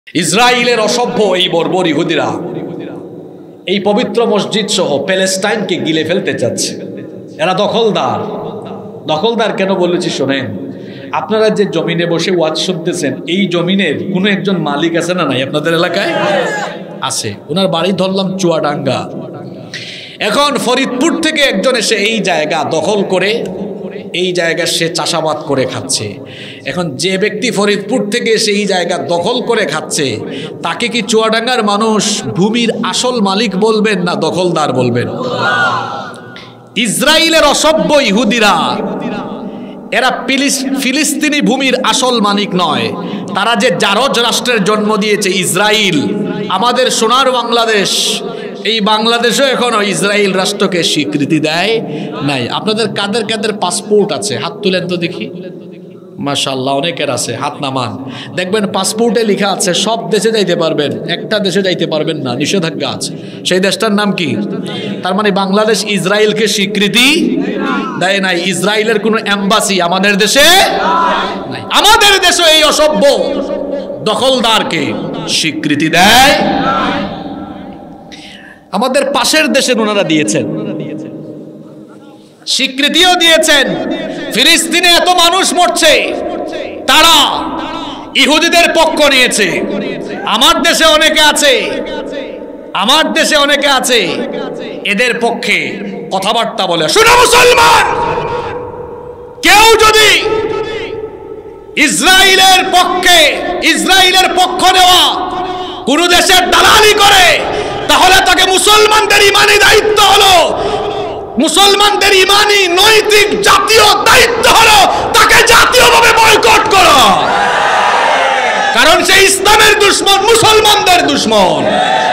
ইসরায়েলের অসভ্য এই বর্বর ইহুদিরা এই পবিত্র মসজিদ সহ প্যালেস্টাইনকে গিলে ফেলতে চাচ্ছে। এরা দখলদার কেন বলেছি শোনেন। আপনারা যে জমিনে বসে ওয়াজ শুনতেছেন, এই জমিনের কোনো একজন মালিক আছে না নাই আপনাদের এলাকায়? আছে। ওনার বাড়ি ধরলাম চুয়াডাঙ্গা। এখন ফরিদপুর থেকে একজন এসে এই জায়গা দখল করে এই জায়গা সে চাষাবাদ করে খাচ্ছে। এখন যে ব্যক্তি ফরিদপুর থেকে এসে এই জায়গা দখল করে খাচ্ছে, তাকে কি চুয়াডাঙ্গার মানুষ ভূমির আসল মালিক বলবেন না দখলদার বলবেন? ইসরায়েলের অসভ্য ইহুদিরা এরা ফিলিস্তিনি ভূমির আসল মালিক নয়। তারা যে জারজ রাষ্ট্রের জন্ম দিয়েছে ইসরায়েল, আমাদের সোনার বাংলাদেশ, এই বাংলাদেশও এখনো ইসরায়েল রাষ্ট্রকে স্বীকৃতি দেয় নাই। আপনাদের কাদের কাদের পাসপোর্ট আছে হাত তুলেন তো দেখি। মাশাআল্লাহ, অনেকের আছে, হাত নামান। দেখবেন পাসপোর্টে লেখা আছে সব দেশে যাইতে পারবেন, একটা দেশে যাইতে পারবেন না, নিষেধাজ্ঞা আছে। সেই দেশটার নাম কি? তার মানে বাংলাদেশ ইসরায়েলকে স্বীকৃতি দেয় নাই। ইসরায়েলের কোনো এম্বাসি আমাদের দেশে নাই। আমাদের দেশে এই অসভ্য দখলদারকে স্বীকৃতি দেয়। আমাদের পাশের দেশে ওনারা দিয়েছেন, স্বীকৃতিও দিয়েছেন। ফিলিস্তিনে এত মানুষ মরছে, তারা ইহুদিদের পক্ষ নিয়েছে। আমার দেশে অনেকে আছে এদের পক্ষে কথাবার্তা বলে। শুনো মুসলমান, কেউ যদি ইসরায়েলের পক্ষ নেওয়া কোন দেশের দালালি করে, তাহলে তাকে মুসলমানদের ইমানি দায়িত্ব হলো, মুসলমানদের ইমানি নৈতিক জাতীয় দায়িত্ব হলো তাকে জাতীয়ভাবে বয়কট করা। কারণ সে ইসলামের দুশমন, মুসলমানদের দুশমন।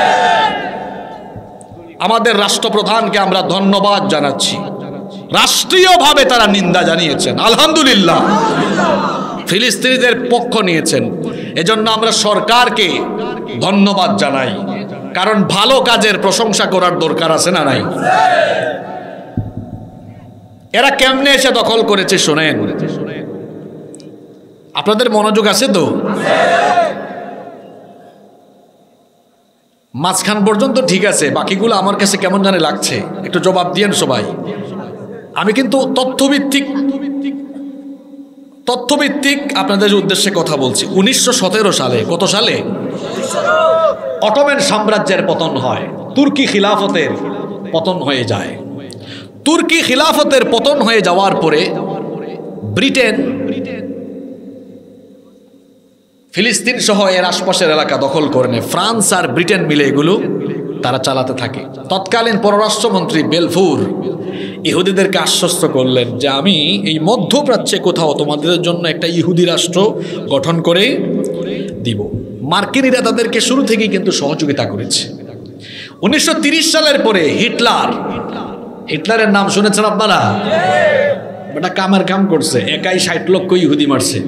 আমাদের রাষ্ট্রপ্রধানকে আমরা ধন্যবাদ জানাচ্ছি, রাষ্ট্রীয়ভাবে তারা নিন্দা জানিয়েছেন, আলহামদুলিল্লাহ। ফিলিস্তিনিদের পক্ষ নিয়েছেন, এজন্য আমরা সরকারকে ধন্যবাদ জানাই। কারণ ভালো কাজের প্রশংসা করার দরকার আছে না নাই? এরা কেমনে এসে দখল করেছে শোনেন। আপনাদের মনোযোগ আছে তো? মাঝখান পর্যন্ত ঠিক আছে, বাকিগুলো আমার কাছে কেমন জানে লাগছে, একটু জবাব দিয়েন সবাই। আমি কিন্তু তথ্যভিত্তিক আপনাদের উদ্দেশ্যে কথা বলছি। 1917 সালে, কত সালে? অটোমান সাম্রাজ্যের পতন হয়, তুর্কি খিলাফতের পতন হয়ে যায়। তুর্কি খিলাফতের পতন হয়ে যাওয়ার পরে ব্রিটেন ফিলিস্তিন সহ এর আশপাশের এলাকা দখল করে নেয়। ফ্রান্স আর ব্রিটেন মিলে এগুলো তারা চালাতে থাকে। তৎকালীন পররাষ্ট্রমন্ত্রী বেলফুর ইহুদিদেরকে আশ্বস্ত করলেন যে আমি এই মধ্যপ্রাচ্যে কোথাও তোমাদের জন্য একটা ইহুদি রাষ্ট্র গঠন করে দিব। মার্কিনীরা তাদেরকে শুরু থেকেই কিন্তু সহযোগিতা করেছে। 1930 সালের পরে হিটলারের নাম শুনেছেন আপনারা? এটা কামের কাম করছে, একাই 60 লক্ষ ইহুদি মারছে।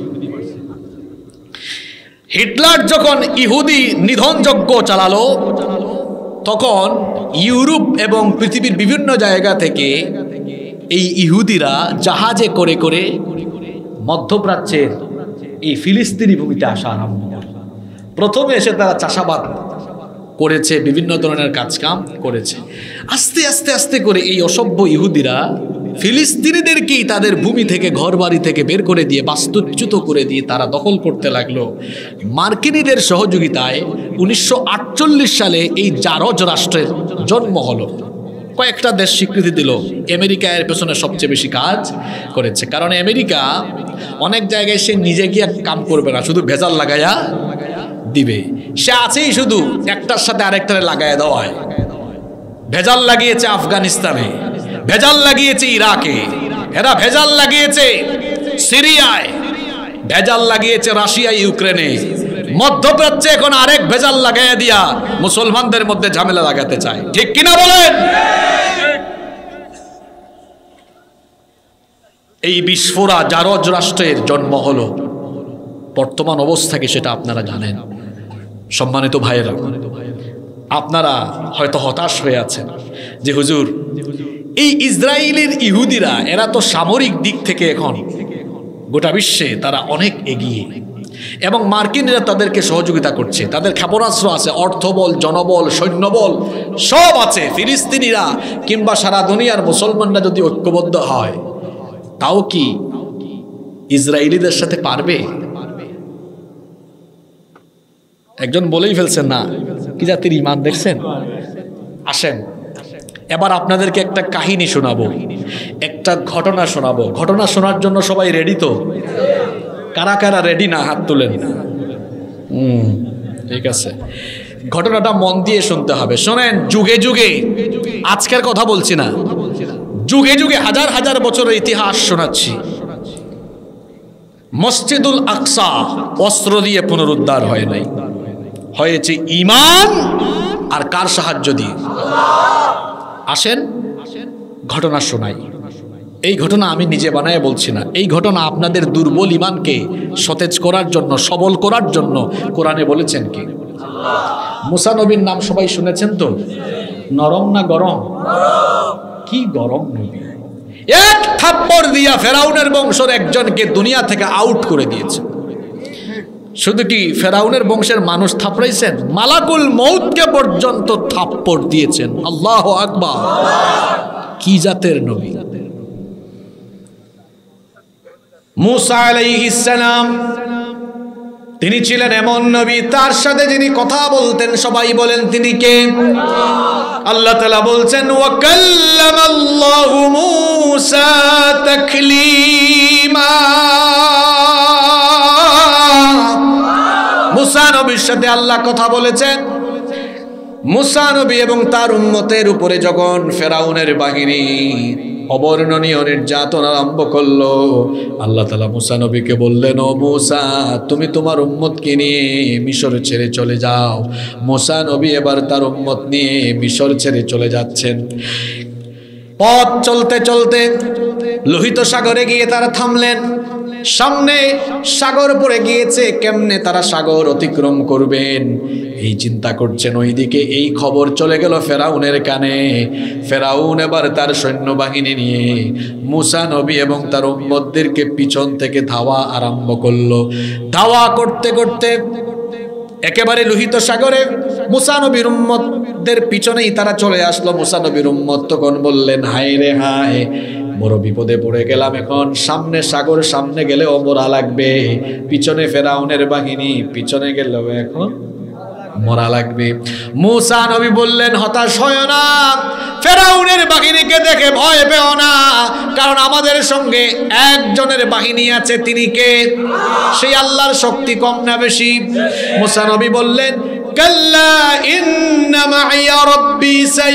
হিটলার যখন ইহুদি নিধনযজ্ঞ চালালো, তখন ইউরোপ এবং পৃথিবীর বিভিন্ন জায়গা থেকে এই ইহুদিরা জাহাজে করে করে মধ্যপ্রাচ্যের এই ফিলিস্তিনি ভূমিতে আসা আরম্ভ করে। প্রথমে এসে তারা চাষাবাদ করেছে, বিভিন্ন ধরনের কাজকাম করেছে। আস্তে আস্তে আস্তে করে এই অসভ্য ইহুদিরা ফিলিস্তিনিদেরকেই তাদের ভূমি থেকে, ঘর বাড়ি থেকে বের করে দিয়ে, বাস্তুচ্যুত করে দিয়ে তারা দখল করতে লাগলো। মার্কিনীদের সহযোগিতায় 1948 সালে এই জারজ রাষ্ট্রের জন্ম হলো। কয়েকটা দেশ স্বীকৃতি দিল। আমেরিকা এর পেছনে সবচেয়ে বেশি কাজ করেছে, কারণ আমেরিকা অনেক জায়গায় সে নিজে গিয়ে কাম করবে না, শুধু ভেজাল লাগাইয়া দিবে। সে আছেই শুধু একটার সাথে আরেকটারে লাগাইয়া দেওয়ায়। ভেজাল লাগিয়েছে আফগানিস্তানে, ভেজাল লাগিয়েছে ইরাকে, এরা ভেজাল লাগিয়েছে সিরিয়ায়, ভেজাল লাগিয়েছে রাশিয়া, ইউক্রেনে। মধ্যপ্রাচ্যে এখন আরেক ভেজাল লাগাইয়া দিয়া মুসলমানদের মধ্যে ঝামেলা লাগাতে চায়। ঠিক কিনা বলেন? এই বিস্ফোরা জারজ রাষ্ট্রের জন্ম হলো। বর্তমান অবস্থাকে সেটা আপনারা জানেন। সম্মানিত ভাইয়েরা, আপনারা হয়তো হতাশ হয়ে আছেন যে হুজুর, এই ইসরায়েলের ইহুদিরা এরা তো সামরিক দিক থেকে এখন গোটা বিশ্বে তারা অনেক এগিয়ে, এবং মার্কিনরা তাদেরকে সহযোগিতা করছে, তাদের ক্ষেপণাস্ত্র আছে, অর্থবল, জনবল, সৈন্যবল সব আছে। ফিলিস্তিনিরা কিংবা সারা দুনিয়ার মুসলমানরা যদি ঐক্যবদ্ধ হয়, তাও কি ইসরায়েলিদের সাথে পারবে? একজন বলেই ফেলছেন, না কি জাতির ইমান দেখছেন। আসেন এবার আপনাদেরকে একটা কাহিনী শোনাবো, একটা ঘটনা শোনাবো। ঘটনা শোনার জন্য সবাই রেডি তো? কারা কারা রেডি না হাত তুলেন। ঠিক আছে, ঘটনাটা মন দিয়ে শুনতে হবে। শোনেন, যুগে যুগে, আজকের কথা বলছি না, যুগে যুগে হাজার হাজার বছরের ইতিহাস শোনাচ্ছি। মসজিদুল আকসা অস্ত্র দিয়ে পুনরুদ্ধার হয় নাই, হয়েছে ঈমান আর কার সাহায্য দিয়ে? আসেন ঘটনা শোনাই। এই ঘটনা আমি নিজে বানায় বলছি না, এই ঘটনা আপনাদের দুর্বল ঈমানকে সতেজ করার জন্য, সবল করার জন্য কোরআনে বলেছেন কি? মুসা নবীর নাম সবাই শুনেছেন তো? নরম না গরম? কি গরম নবী! এক থাপ্পড় দিয়া ফেরাউনের বংশের একজনকে দুনিয়া থেকে আউট করে দিয়েছে। শুধু কি ফেরাউনের বংশের মানুষ থাপড়াইছেন, মালাকুল মউতকে পর্যন্ত থাপ্পড় দিয়েছেন। আল্লাহু আকবার! কি জাতের নবী! মুসা আলাইহিস সালাম তিনি ছিলেন এমন নবী, তার সাথে যিনি কথা বলতেন সবাই বলেন তিনি কে? আল্লাহ তাআলা বলছেন, ওয়া কাল্লামাল্লাহু মুসা তাকলিমা। মুসা নবীর সাথে আল্লাহ কথা বলেছেন। মুসা নবী এবং তার উম্মতের উপরে যখন ফেরাউনের বাহিনী অবর্ণনীয় নির্যাতন আরম্ভ করলো, আল্লাহ তাআলা মুসা নবীকে বললেন, ও মুসা, তুমি তোমার উম্মতকে নিয়ে মিশর ছেড়ে চলে যাও। মুসা নবী এবার তার উম্মত নিয়ে মিশর ছেড়ে চলে যাচ্ছেন। পথ চলতে চলতে লোহিত সাগরে গিয়ে তারা থামলেন। সামনে সাগর পড়ে গিয়েছে, কেমনে তারা সাগর অতিক্রম করবেন এই চিন্তা করছেন। ওইদিকে এই খবর চলে গেল ফেরাউনের কানে। ফেরাউন এবার তার সৈন্যবাহিনী নিয়ে মুসা নবী এবং তার উম্মতদেরকে পিছন থেকে ধাওয়া আরম্ভ করলো। ধাওয়া করতে করতে একেবারে লোহিত সাগরে মুসা নবীর উম্মতদের পিছনেই তারা চলে আসলো। মুসা নবীর উম্মত তখন বললেন, হায় রে হায়, বড় বিপদে পড়ে গেলাম। এখন সামনে সাগর, সামনে গেলেও মরা লাগবে, পিছনে ফেরাউনের বাহিনী, পিছনে গেলেও এখন মরা লাগবে। মুসা নবী বললেন, হতাশ হয় না, ফেরাউনের বাহিনীকে দেখে ভয় পেও না, কারণ আমাদের সঙ্গে একজনের বাহিনী আছে, তিনি কে? সেই আল্লাহর শক্তি কম না বেশি? মুসা নবী বললেন, কাল্লা ইন্না মাইয়া রাব্বি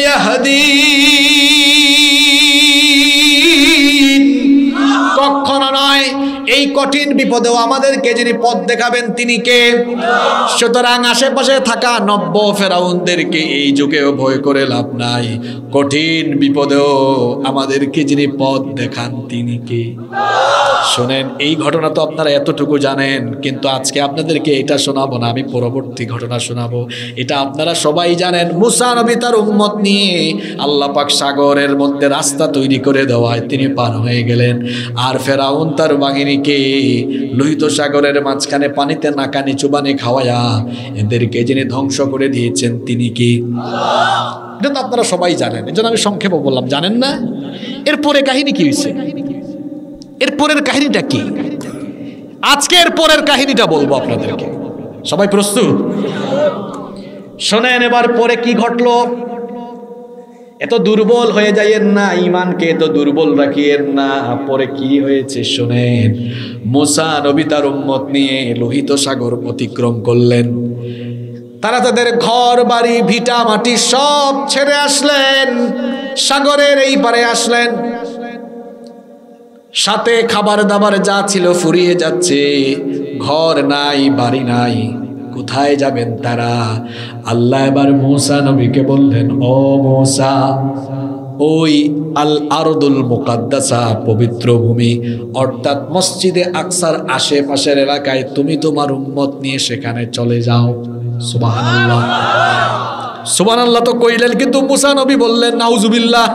সায়াহদিন। কখনো নয়, এই কঠিন বিপদেও আমাদেরকে যিনি পথ দেখাবেন তিনি কে? সুতরাং আশেপাশে থাকা নব্য ফেরাউনদেরকে এই যুগেও ভয় করে লাভ নাই, কঠিন বিপদেও আমাদেরকে যিনি পথ দেখান তিনি কে? শোনেন, এই ঘটনা তো আপনারা এতটুকু জানেন, কিন্তু আজকে আপনাদেরকে এটা শোনাবো না, আমি পরবর্তী ঘটনা শোনাবো। এটা আপনারা সবাই জানেন। মুসা নবী তার উম্মত নিয়ে আল্লাহ পাক সাগরের মধ্যে রাস্তা তৈরি করে দেওয়ায় তিনি পার হয়ে গেলেন। আর ফেরাউন তার বাহিনীকে লোহিত সাগরের মাঝখানে পানিতে নাকানি চুবানি খাওয়ায়া এদেরকে যিনি ধ্বংস করে দিয়েছেন তিনি কি? এটা তো আপনারা সবাই জানেন, এজন্য আমি সংক্ষেপে বললাম। জানেন না? এরপরে কাহিনী কি হয়েছে? এরপরের কাহিনীটা কি? আজকে এরপরের কাহিনীটা বলবো আপনাদেরকে। সবাই প্রস্তুত? শোনেন, এবার পরে কি ঘটলো। এত দুর্বল হয়ে যাইয়েন না, ঈমানকে এত দুর্বল রাখিয়েন না। পরে কি হয়েছে শোনেন। মুসা নবী তার উম্মত নিয়ে লোহিত সাগর অতিক্রম করলেন। তারা তাদের ঘর বাড়ি ভিটা মাটি সব ছেড়ে আসলেন, সাগরের এই পারে আসলেন। সাথে খাবার দাবার যা ছিল ফুরিয়ে যাচ্ছে, ঘর নাই, বাড়ি নাই, কোথায় যাবেন তারা? আল্লাহ এবার মুসা নবীকে বললেন, ও মুসা, ওই আল আরদুল মুকাদ্দাসা, পবিত্র ভূমি, অর্থাৎ মসজিদে আকসার আশেপাশের এলাকায় তুমি তোমার উম্মত নিয়ে সেখানে চলে যাও। সুবহানাল্লাহ, সুবহানাল্লাহ তো কইলেন, কিন্তু মুসা নবী বললেন নাউজুবিল্লাহ।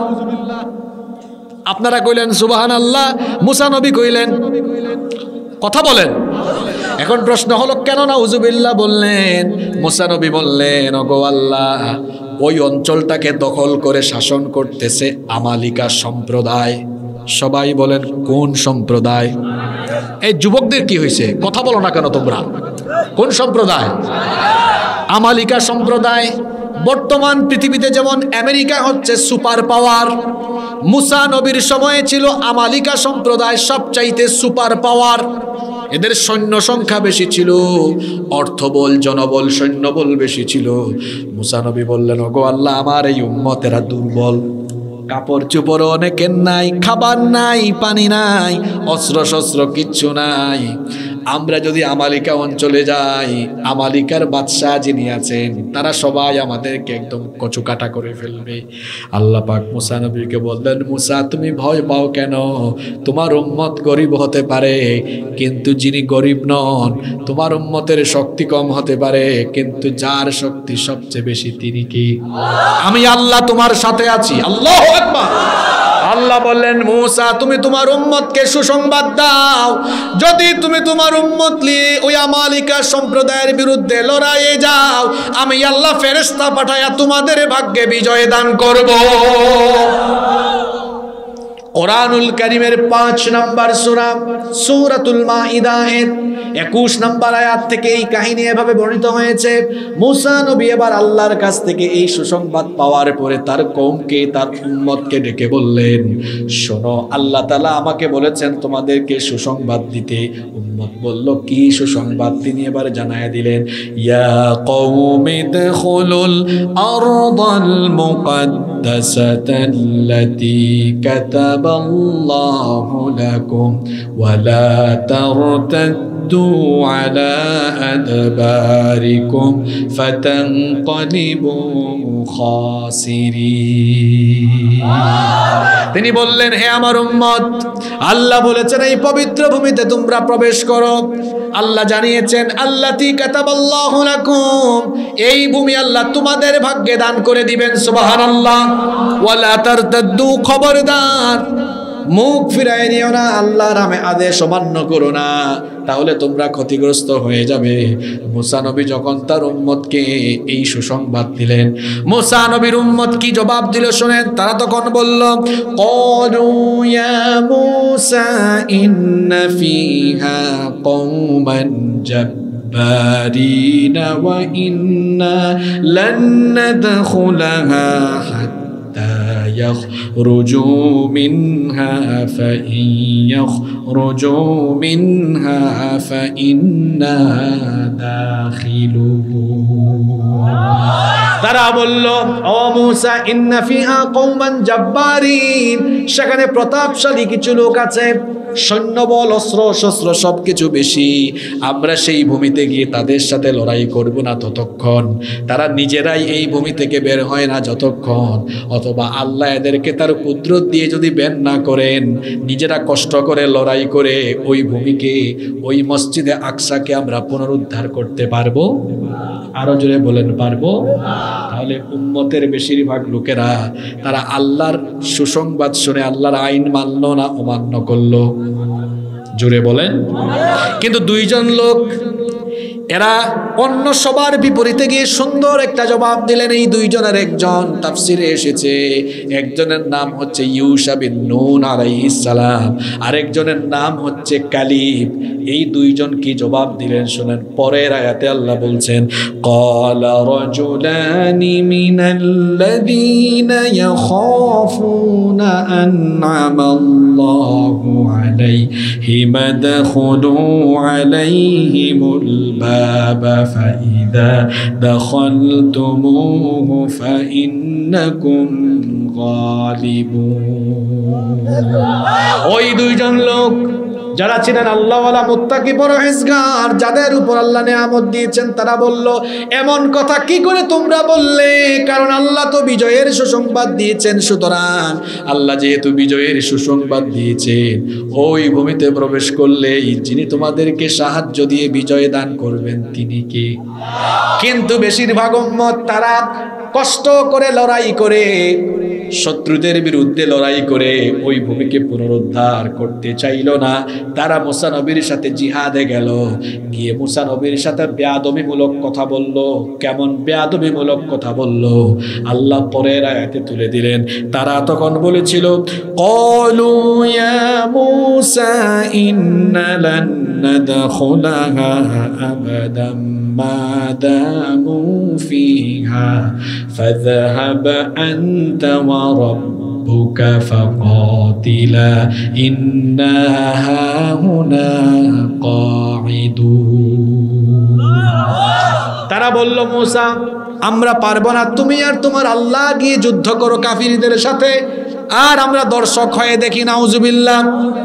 আপনারা কইলেন সুবহানাল্লাহ, মুসা নবী কইলেন, কথা বলেন। এখন প্রশ্ন হলো কেন নাউজুবিল্লাহ বললেন? মুসা নবী বললেন, ওগো আল্লাহ, ওই অঞ্চলটাকে দখল করে শাসন করতেছে আমালিকা সম্প্রদায়। সবাই বলেন কোন সম্প্রদায়? এই যুবকদের কি হয়েছে, কথা বলো না কেন তোমরা? কোন সম্প্রদায়? আমালিকা সম্প্রদায়। বর্তমান পৃথিবীতে যেমন আমেরিকা হচ্ছে সুপার পাওয়ার, মুসা নবীর সময়ে ছিল আমালিকা সম্প্রদায় সবচাইতে সুপার পাওয়ার। এদের সৈন্য সংখ্যা বেশি ছিল, অর্থবল, জনবল, সৈন্যবল বেশি ছিল। মুসা নবী বললেন, ওগো আল্লাহ, আমার এই উম্মতেরা দুর্বল, কাপড় চোপড় অনেকের নাই, খাবার নাই, পানি নাই, অস্ত্র শস্ত্র কিচ্ছু নাই। আমরা যদি আমালিকা অঞ্চলে যাই, আমালিকার বাদশাহ যিনি আছেন তারা সবাই আমাদেরকে একদম কচুকাটা করে ফেলবে। আল্লাহ পাক মুসা নবীকে বললেন, মুসা তুমি ভয় পাও কেন? তোমার উম্মত গরিব হতে পারে, কিন্তু যিনি গরিব নন, তোমার উম্মতের শক্তি কম হতে পারে, কিন্তু যার শক্তি সবচেয়ে বেশি তিনি কি? আমি আল্লাহ তোমার সাথে আছি। আল্লাহু আকবার। আল্লাহ বললেন, মুসা তুমি তোমার উম্মতকে সুসংবাদ দাও, যদি তুমি তোমার উম্মত নিয়ে ওই আমালিকা সম্প্রদায়ের বিরুদ্ধে লড়াইয়ে যাও, আমি আল্লাহ ফেরেশতা পাঠায়া তোমাদের ভাগ্যে বিজয় দান করব। কোরআনুল কারীমের 5 নম্বর সূরা সূরাতুল মাইদা এর 21 নম্বর আয়াত থেকে এই কাহিনী এভাবে বর্ণিত হয়েছে। মুসা নবী এবার আল্লাহর কাছ থেকে এই সুসংবাদ পাওয়ার পরে তার কওমকে, তার উম্মতকে ডেকে বললেন, শোনো, আল্লাহ তাআলা আমাকে বলেছেন তোমাদেরকে সুসংবাদ দিতে। উম্মত বলল, কি সুসংবাদ? তিনি এবার জানায় দিলেন, ইয়া কওমি দুখুলুল আরদাল মুকদ্দাসাতাল্লাতী কাতাবাল্লাহু লাকুম ওয়া লা তারতাদ্দু আলা আদবারিকুম ফাতানকালিবু খাসিরিন। তিনি বললেন, হে আমার উম্মত, আল্লাহ বলেছেন এই পবিত্র ভূমিতে তোমরা প্রবেশ করো। আল্লাহ জানিয়েছেন, আল্লাতী কাতাবাল্লাহু লাকুম, এই ভূমি আল্লাহ তোমাদের ভাগ্যে দান করে দিবেন। সুবহানাল্লাহ। ওয়ালা তারতাদ্দু, খবরদার মুখ ফিরায় নিও না, আল্লাহর আদেশ অমান্য করো না, তাহলে তোমরা ক্ষতিগ্রস্ত হয়ে যাবে। মুসা নবী যখন তার উম্মতকে এই সুসংবাদ দিলেন, মুসা নবীর উম্মত কি জবাব দিল শুনেন। তারা তখন বলল, ক্বালু ইয়া মুসা ইন্না ফিহা কওমান জাব্বারিনা ওয়া ইন্না লান নাদখুলাহা يخرجوا منها فإن يخرجوا منها فإنا داخلون। তারা বলল, ও মুসা, ইন্না ফিহা কওমান জাব্বারিন, সেখানে প্রতাপশালী কিছু লোক আছে, সৈন্যবল, অস্ত্র শস্ত্র সবকিছু বেশি। আমরা সেই ভূমিতে গিয়ে তাদের সাথে লড়াই করব না ততক্ষণ, তারা নিজেরাই এই ভূমি থেকে বের হয় না যতক্ষণ, অথবা আল্লাহ এদেরকে তার কুদরত দিয়ে যদি বের না করেন, নিজেরা কষ্ট করে লড়াই করে ওই ভূমিকে, ওই মসজিদে আকসাকে আমরা পুনরুদ্ধার করতে পারবো। আরো জোরে বলেন, পারবো। তাহলে উম্মতের বেশিরভাগ লোকেরা তারা আল্লাহর সুসংবাদ শুনে আল্লাহর আইন মানলো না অমান্য করলো? জোরে বলেন। কিন্তু দুইজন লোক, এরা অন্য সবার বিপরীতে গিয়ে সুন্দর একটা জবাব দিলেন। এই দুইজনের একজন তাফসিরে এসেছে, একজনের নাম হচ্ছে ইউশা বিন নুন আলাইহিস সালাম, আরেকজনের নাম হচ্ছে কালিব। এই দুইজন কি জবাব দিলেন শুনেন। পরের আয়াতে আল্লাহ বলছেন, ক্বালা রাজুলানি মিনাল্লাযীনা ইয়াখাফুনা আন'আমাল্লাহু আলাইহিম আদখুলু আলাইহিমুল বাবা ফাইদা দাখালতুমুহু ফাইন্নাকুম গালিবুন। ওই দুইজন লোক যারা ছিলেন আল্লাহওয়ালা, মুত্তাকি, পরহেজগার, যাদের উপর আল্লাহ নিয়ামত দিয়েছেন, তারা বলল, এমন কথা কি করে তোমরা বললে? কারণ আল্লাহ তো বিজয়ের সুসংবাদ দিয়েছেন, সুতরাং আল্লাহ যেহেতু বিজয়ের সুসংবাদ দিয়েছেন, ওই ভূমিতে প্রবেশ করলে যিনি তোমাদেরকে সাহায্য দিয়ে বিজয় দান করবেন তিনি কে? কিন্তু বেশিরভাগ উম্মত তারা কষ্ট করে লড়াই করে শত্রুদের বিরুদ্ধে লড়াই করে ওই ভূমিকে পুনরুদ্ধার করতে চাইল না। তারা মুসা নবীর সাথে জিহাদে গেল, গিয়ে মুসা নবীর সাথে বেয়াদবিমূলক কথা বলল। কেমন বেয়াদবিমূলক কথা বলল আল্লাহ পরের আয়াতে তুলে দিলেন। তারা তখন বলেছিল, ক্বালু ইয়া মূসা ইন্না লান নাদখুলাহা আবাদাম মা দামু ফিহা ফাযহাব আনতা ওয়া রাব্বুকা ফাকাতিলা ইন্না হাহুনা কাঈদুন। তারা বলল, মূসা আমরা পারবো না, তুমি আর তোমার আল্লাহ গিয়ে যুদ্ধ করো কাফিরদের সাথে, আর আমরা দর্শক হয়ে দেখি। নাউজুবিল্লাহ।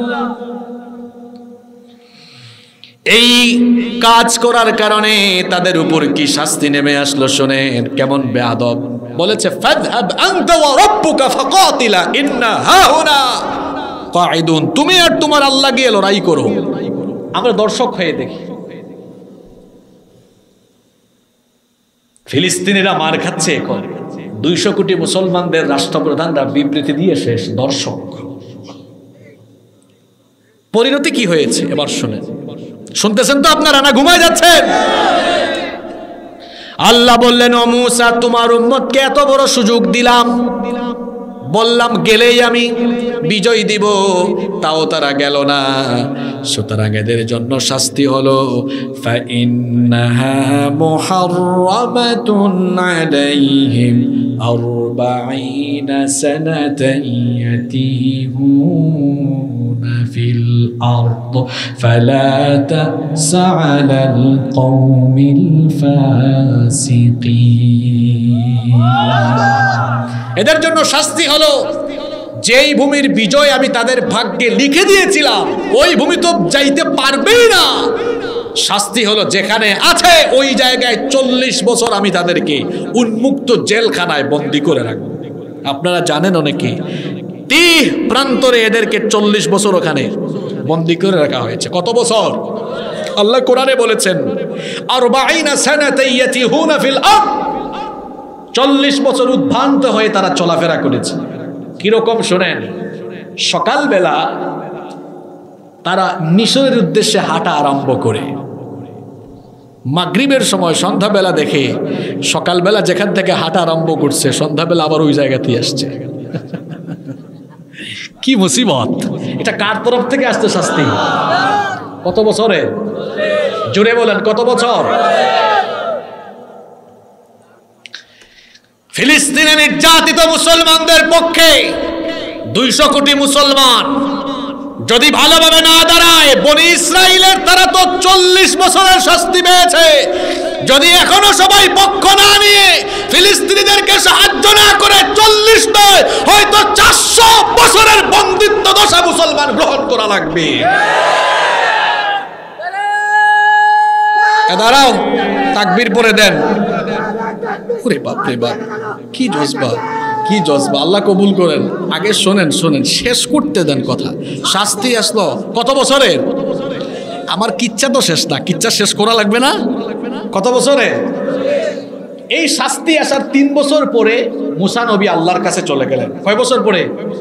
এই কাজ করার কারণে তাদের উপর কি শাস্তি নেমে আসলো শোনেন। কেমন বেয়াদব বলেছে, ফাযহাব আনতা ওয়া রাব্বুকা ফাকাতিলা ইন্না হাহুনা কাঈদুন। তুমি আর তোমার আল্লাহ গিয়ে লড়াই করো, আমরা দর্শক হয়ে দেখি। ফিলিস্তিনিরা মার খাচ্ছে এখন, 200 কোটি মুসলমানদের রাষ্ট্রপ্রধানরা বিবৃতি দিয়ে শেষ, দর্শক। পরিণতি কি হয়েছে এবার শুনেন। শুনতেছেন তো আপনারা, না ঘুমায় যাচ্ছেন? আল্লাহ বললেন, ও মূসা তোমার উম্মতকে এত বড় সুযোগ দিলাম, বললাম গেলেই আমি বিজয় দিব, তাও তারা গেল না। সুতরাং এদের জন্য শাস্তি হলো ফাইন্নাহা মুহাররামাতুন আলাইহিম 40 সানাতান ইয়াতিহুনা ফিল আরদ ফালা তাসা আলাল কওমিল ফাসিকিন। এদের জন্য শাস্তি হলো যেই ভূমির বিজয় আমি তাদের ভাগ্যে লিখে দিয়েছিলাম ওই ভূমি তো যাইতে পারবেই না। শাস্তি হলো যেখানে আছে ওই জায়গায় 40 বছর আমি তাদেরকে উন্মুক্ত জেলখানায় বন্দী করে রাখবো। আপনারা জানেন অনেকে 30 প্রান্তরে এদেরকে 40 বছর ওখানে বন্দী করে রাখা হয়েছে। কত বছর? আল্লাহ কোরআনে বলেছেন 40 সানাতান ইয়াতিহুনা ফিল আরদ, 40 বছর উদ্ভ্রান্ত হয়ে তারা চলাফেরা করেছে। কিরকম শোনেন, সকালবেলা তারা মিশরের উদ্দেশ্যে হাঁটা আরম্ভ করে, মাগরিবের সময় সন্ধ্যাবেলা দেখে সকালবেলা যেখান থেকে হাঁটা আরম্ভ করছে সন্ধ্যাবেলা আবার ওই জায়গাতেই আসছে। কি মুসিবত! এটা কার তরফ থেকে আসছে শাস্তি? কত বছরে? জোরে বলেন, কত বছর? ফিলিস্তিনে নির্যাতিত মুসলমানদের পক্ষে 200 কোটি মুসলমান যদি ভালোভাবে না দাঁড়ায়, বনি ইসরাইলের তারা তো 40 বছরের শাস্তি পেয়েছে। যদি এখনো সবাই পক্ষ না নিয়ে ফিলিস্তিনিদেরকে সাহায্য না করে 40 নয় হয়তো 400 বছরের বন্দিত্ব দশা মুসলমান গ্রহণ করা লাগবে। দাঁড়াও, তাকবীর পরে দেন। ওরে বাপ রে বাপ, কি জজবা, কি জজবা! আল্লাহ কবুল করেন। আগে শোনেন, শেষ করতে দেন কথা। শাস্তি আসলো কত বছরের? আমার কিচ্ছা তো শেষ না, কিচ্ছা শেষ করা লাগবে না? কত বছরে? এই শাস্তি আসার 3 বছর পরে মুসা নবী আল্লাহর কাছে চলে গেলেন। কয় বছর পরে?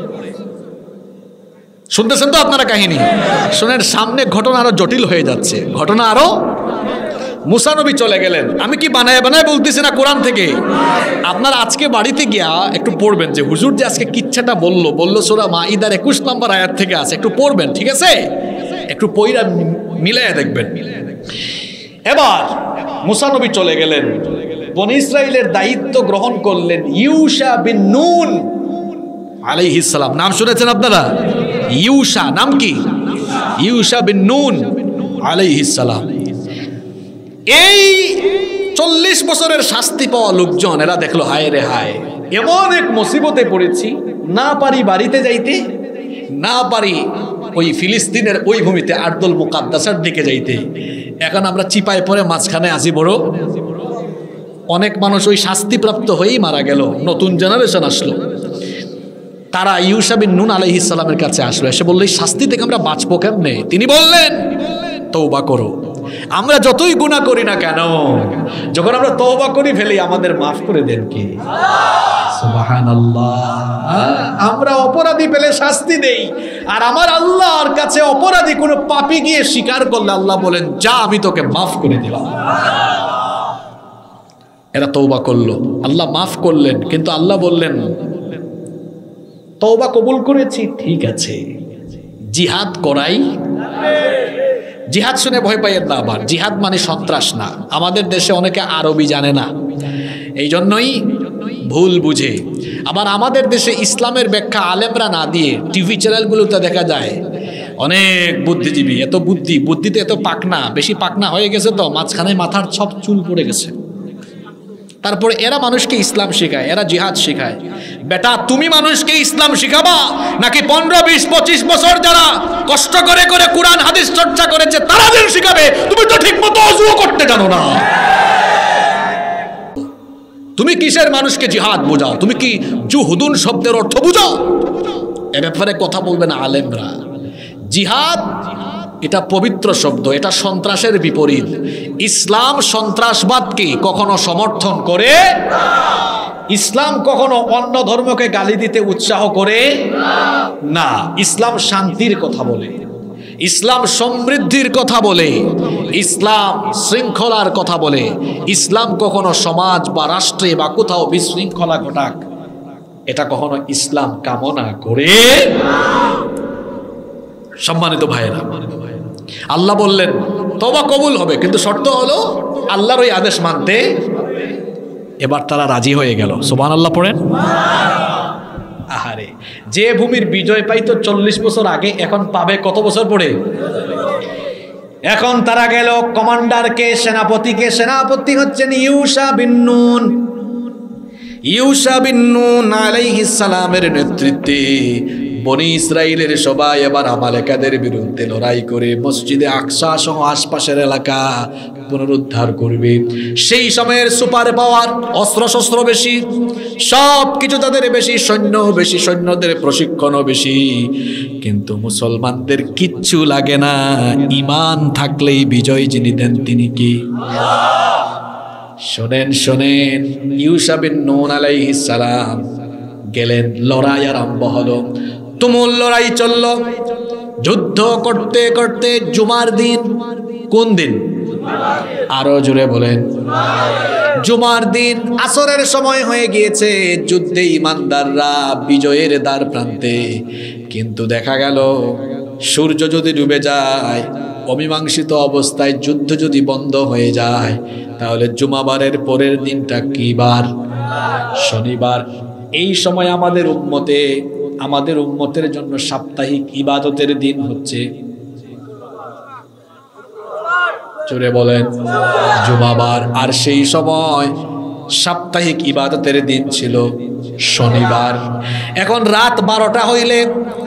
শুনতেছেন তো আপনারা কাহিনী? শোনেন, সামনে ঘটনা আরো জটিল হয়ে যাচ্ছে। ঘটনা আরো, মুসা নবী চলে গেলেন। আমি কি বানায় বলতেছি না, কোরআন থেকে। আপনারা আজকে বাড়িতে গিয়া একটু পড়বেন যে হুজুর যে আজকে কিচ্ছাটা বললো সূরা মাইদার 21 নম্বর আয়াত থেকে আছে, একটু পড়বেন, ঠিক আছে? একটু পয়রা মিলাইয়া দেখবেন। এবার মুসা নবী চলে গেলেন, বনি ইসরাইলের দায়িত্ব গ্রহণ করলেন ইউশা বিন নুন আলাইহিস সালাম। নাম শুনেছেন আপনারা? ইউশা, নাম কি? ইউশা বিন নুন আলাইহিস সালাম। এই 40 বছরের শাস্তি পাওয়া লোকজন এরা দেখলো, হায় রে হায়, এমন এক মুসিবতে পড়েছি, না পারি বাড়িতে যাইতে, না পারি ওই ফিলিস্তিনের ওই ভূমিতে আরদুল মুকাদ্দাসের দিকে যাইতে। এখন আমরা চিপায় পড়ে মাঝখানে আসি বড়। অনেক মানুষ ওই শাস্তিপ্রাপ্ত হয়েই মারা গেল। নতুন জেনারেশন আসলো, তারা ইউশা বিন নুন আলাইহিস সালামের কাছে আসলো, এসে বললো এই শাস্তি থেকে আমরা বাঁচবো কেমনে? তিনি বললেন তওবা করো। আমরা যতই গুনাহ করি না কেন, যখন আমরা তওবা করি ফেলি আমাদের মাফ করে দেন কে? সুবহানাল্লাহ। আমরা অপরাধী পেলে শাস্তি দেই, আর আমার আল্লাহর কাছে অপরাধী কোনো পাপী গিয়ে স্বীকার করলে আল্লাহ বলেন যা আমি তোকে মাফ করে দিলাম। এরা তওবা করলো, আল্লাহ মাফ করলেন, কিন্তু আল্লাহ বললেন তওবা কবুল করেছি, ঠিক আছে, জিহাদ করাই। জিহাদ শুনে ভয় পাইয়েন না, আবার জিহাদ মানে সন্ত্রাস না। আমাদের দেশে অনেকে আরবি জানে না, এই জন্যই ভুল বুঝে। আবার আমাদের দেশে ইসলামের ব্যাখ্যা আলেমরা না দিয়ে টিভি চ্যানেলগুলোতে দেখা যায় অনেক বুদ্ধিজীবী, এত বুদ্ধিতে এত পাকনা, বেশি পাকনা হয়ে গেছে তো মাঝখানে মাথার সব চুল পড়ে গেছে। তারপরে এরা মানুষকে ইসলাম শেখায়, এরা জিহাদ শেখায়। বেটা তুমি মানুষকে ইসলাম শিখাবা নাকি 15, 20, 25 বছর যারা কষ্ট করে করে কোরআন হাদিস চর্চা করেছে তারাদের শিখাবে? তুমি তো ঠিক মতো ওযু করতে জানো না। তুমি কিসের মানুষকে জিহাদ বোঝাও? তুমি কি জুহুদুন শব্দের অর্থ বুঝো? এ ব্যাপারে কথা বলবেন আলেমরা। জিহাদ এটা পবিত্র শব্দ, এটা সন্ত্রাসের বিপরীত। ইসলাম সন্ত্রাসবাদকে কখনো সমর্থন করে ইসলাম কখনো অন্য ধর্মকে গালি দিতে উৎসাহ করে না। ইসলাম শান্তির কথা বলে, ইসলাম সমৃদ্ধির কথা বলে, ইসলাম শৃঙ্খলার কথা বলে। ইসলাম কখনো সমাজ বা রাষ্ট্রে বা কোথাও বিশৃঙ্খলা ঘটাক এটা কখনো ইসলাম কামনা করে। সম্মানিত ভাইয়েরা, আল্লাহ বললেন তওবা কবুল হবে, কিন্তু শর্ত হলো আল্লাহর ওই আদেশ মানতে। এবার তারা রাজি হয়ে গেল। সুবহানাল্লাহ পড়েন। আহারে, যে ভূমির বিজয় পাইতো 40 বছর আগে এখন পাবে কত বছর পরে? এখন তারা গেল কমান্ডারকে, সেনাপতিকে। সেনাপতি হচ্ছেন ইউশা বিন নুন। ইউশা বিন নুন আলাইহিস সালামের নেতৃত্বে বনি ইসরাইলের সবাই এবার আমালেকাদের বিরুদ্ধে লড়াই করে মসজিদে আকসা সহ আশপাশের এলাকা পুনরুদ্ধার করবে। সেই সময়ের সুপার পাওয়ার, অস্ত্র শস্ত্র বেশি, সব কিছু তাদের বেশি, সৈন্য বেশি, সৈন্যদের প্রশিক্ষণও বেশি, কিন্তু মুসলমানদের কিচ্ছু লাগে না। ঈমান থাকলেই বিজয় যিনি দেন তিনি কি? শোনেন শোনেন, ইউশা বিন নুন আলাইহিস সালাম গেলেন, লড়াই আরম্ভ হলো, তুমুল লড়াই চলল। যুদ্ধ করতে করতে জুমার দিন, কোন দিন? আরো জোরে বলেন। জুমার দিন আসরের সময় হয়ে গিয়েছে। যুদ্ধে ইমানদাররা বিজয়ের দ্বার প্রান্তে, কিন্তু দেখা গেল সূর্য যদি ডুবে যায়, অমীমাংসিত অবস্থায় যুদ্ধ যদি বন্ধ হয়ে যায়, তাহলে জুমাবারের পরের দিনটা কি বার? শনিবার। এই সময় আমাদের উম্মতের জন্য সাপ্তাহিক ইবাদতের দিন হচ্ছে, জোরে বলেন, জুমাবার। আর সেই সময় সাপ্তাহিক ইবাদতের দিন ছিল শনিবার। এখন রাত 12টা হইলে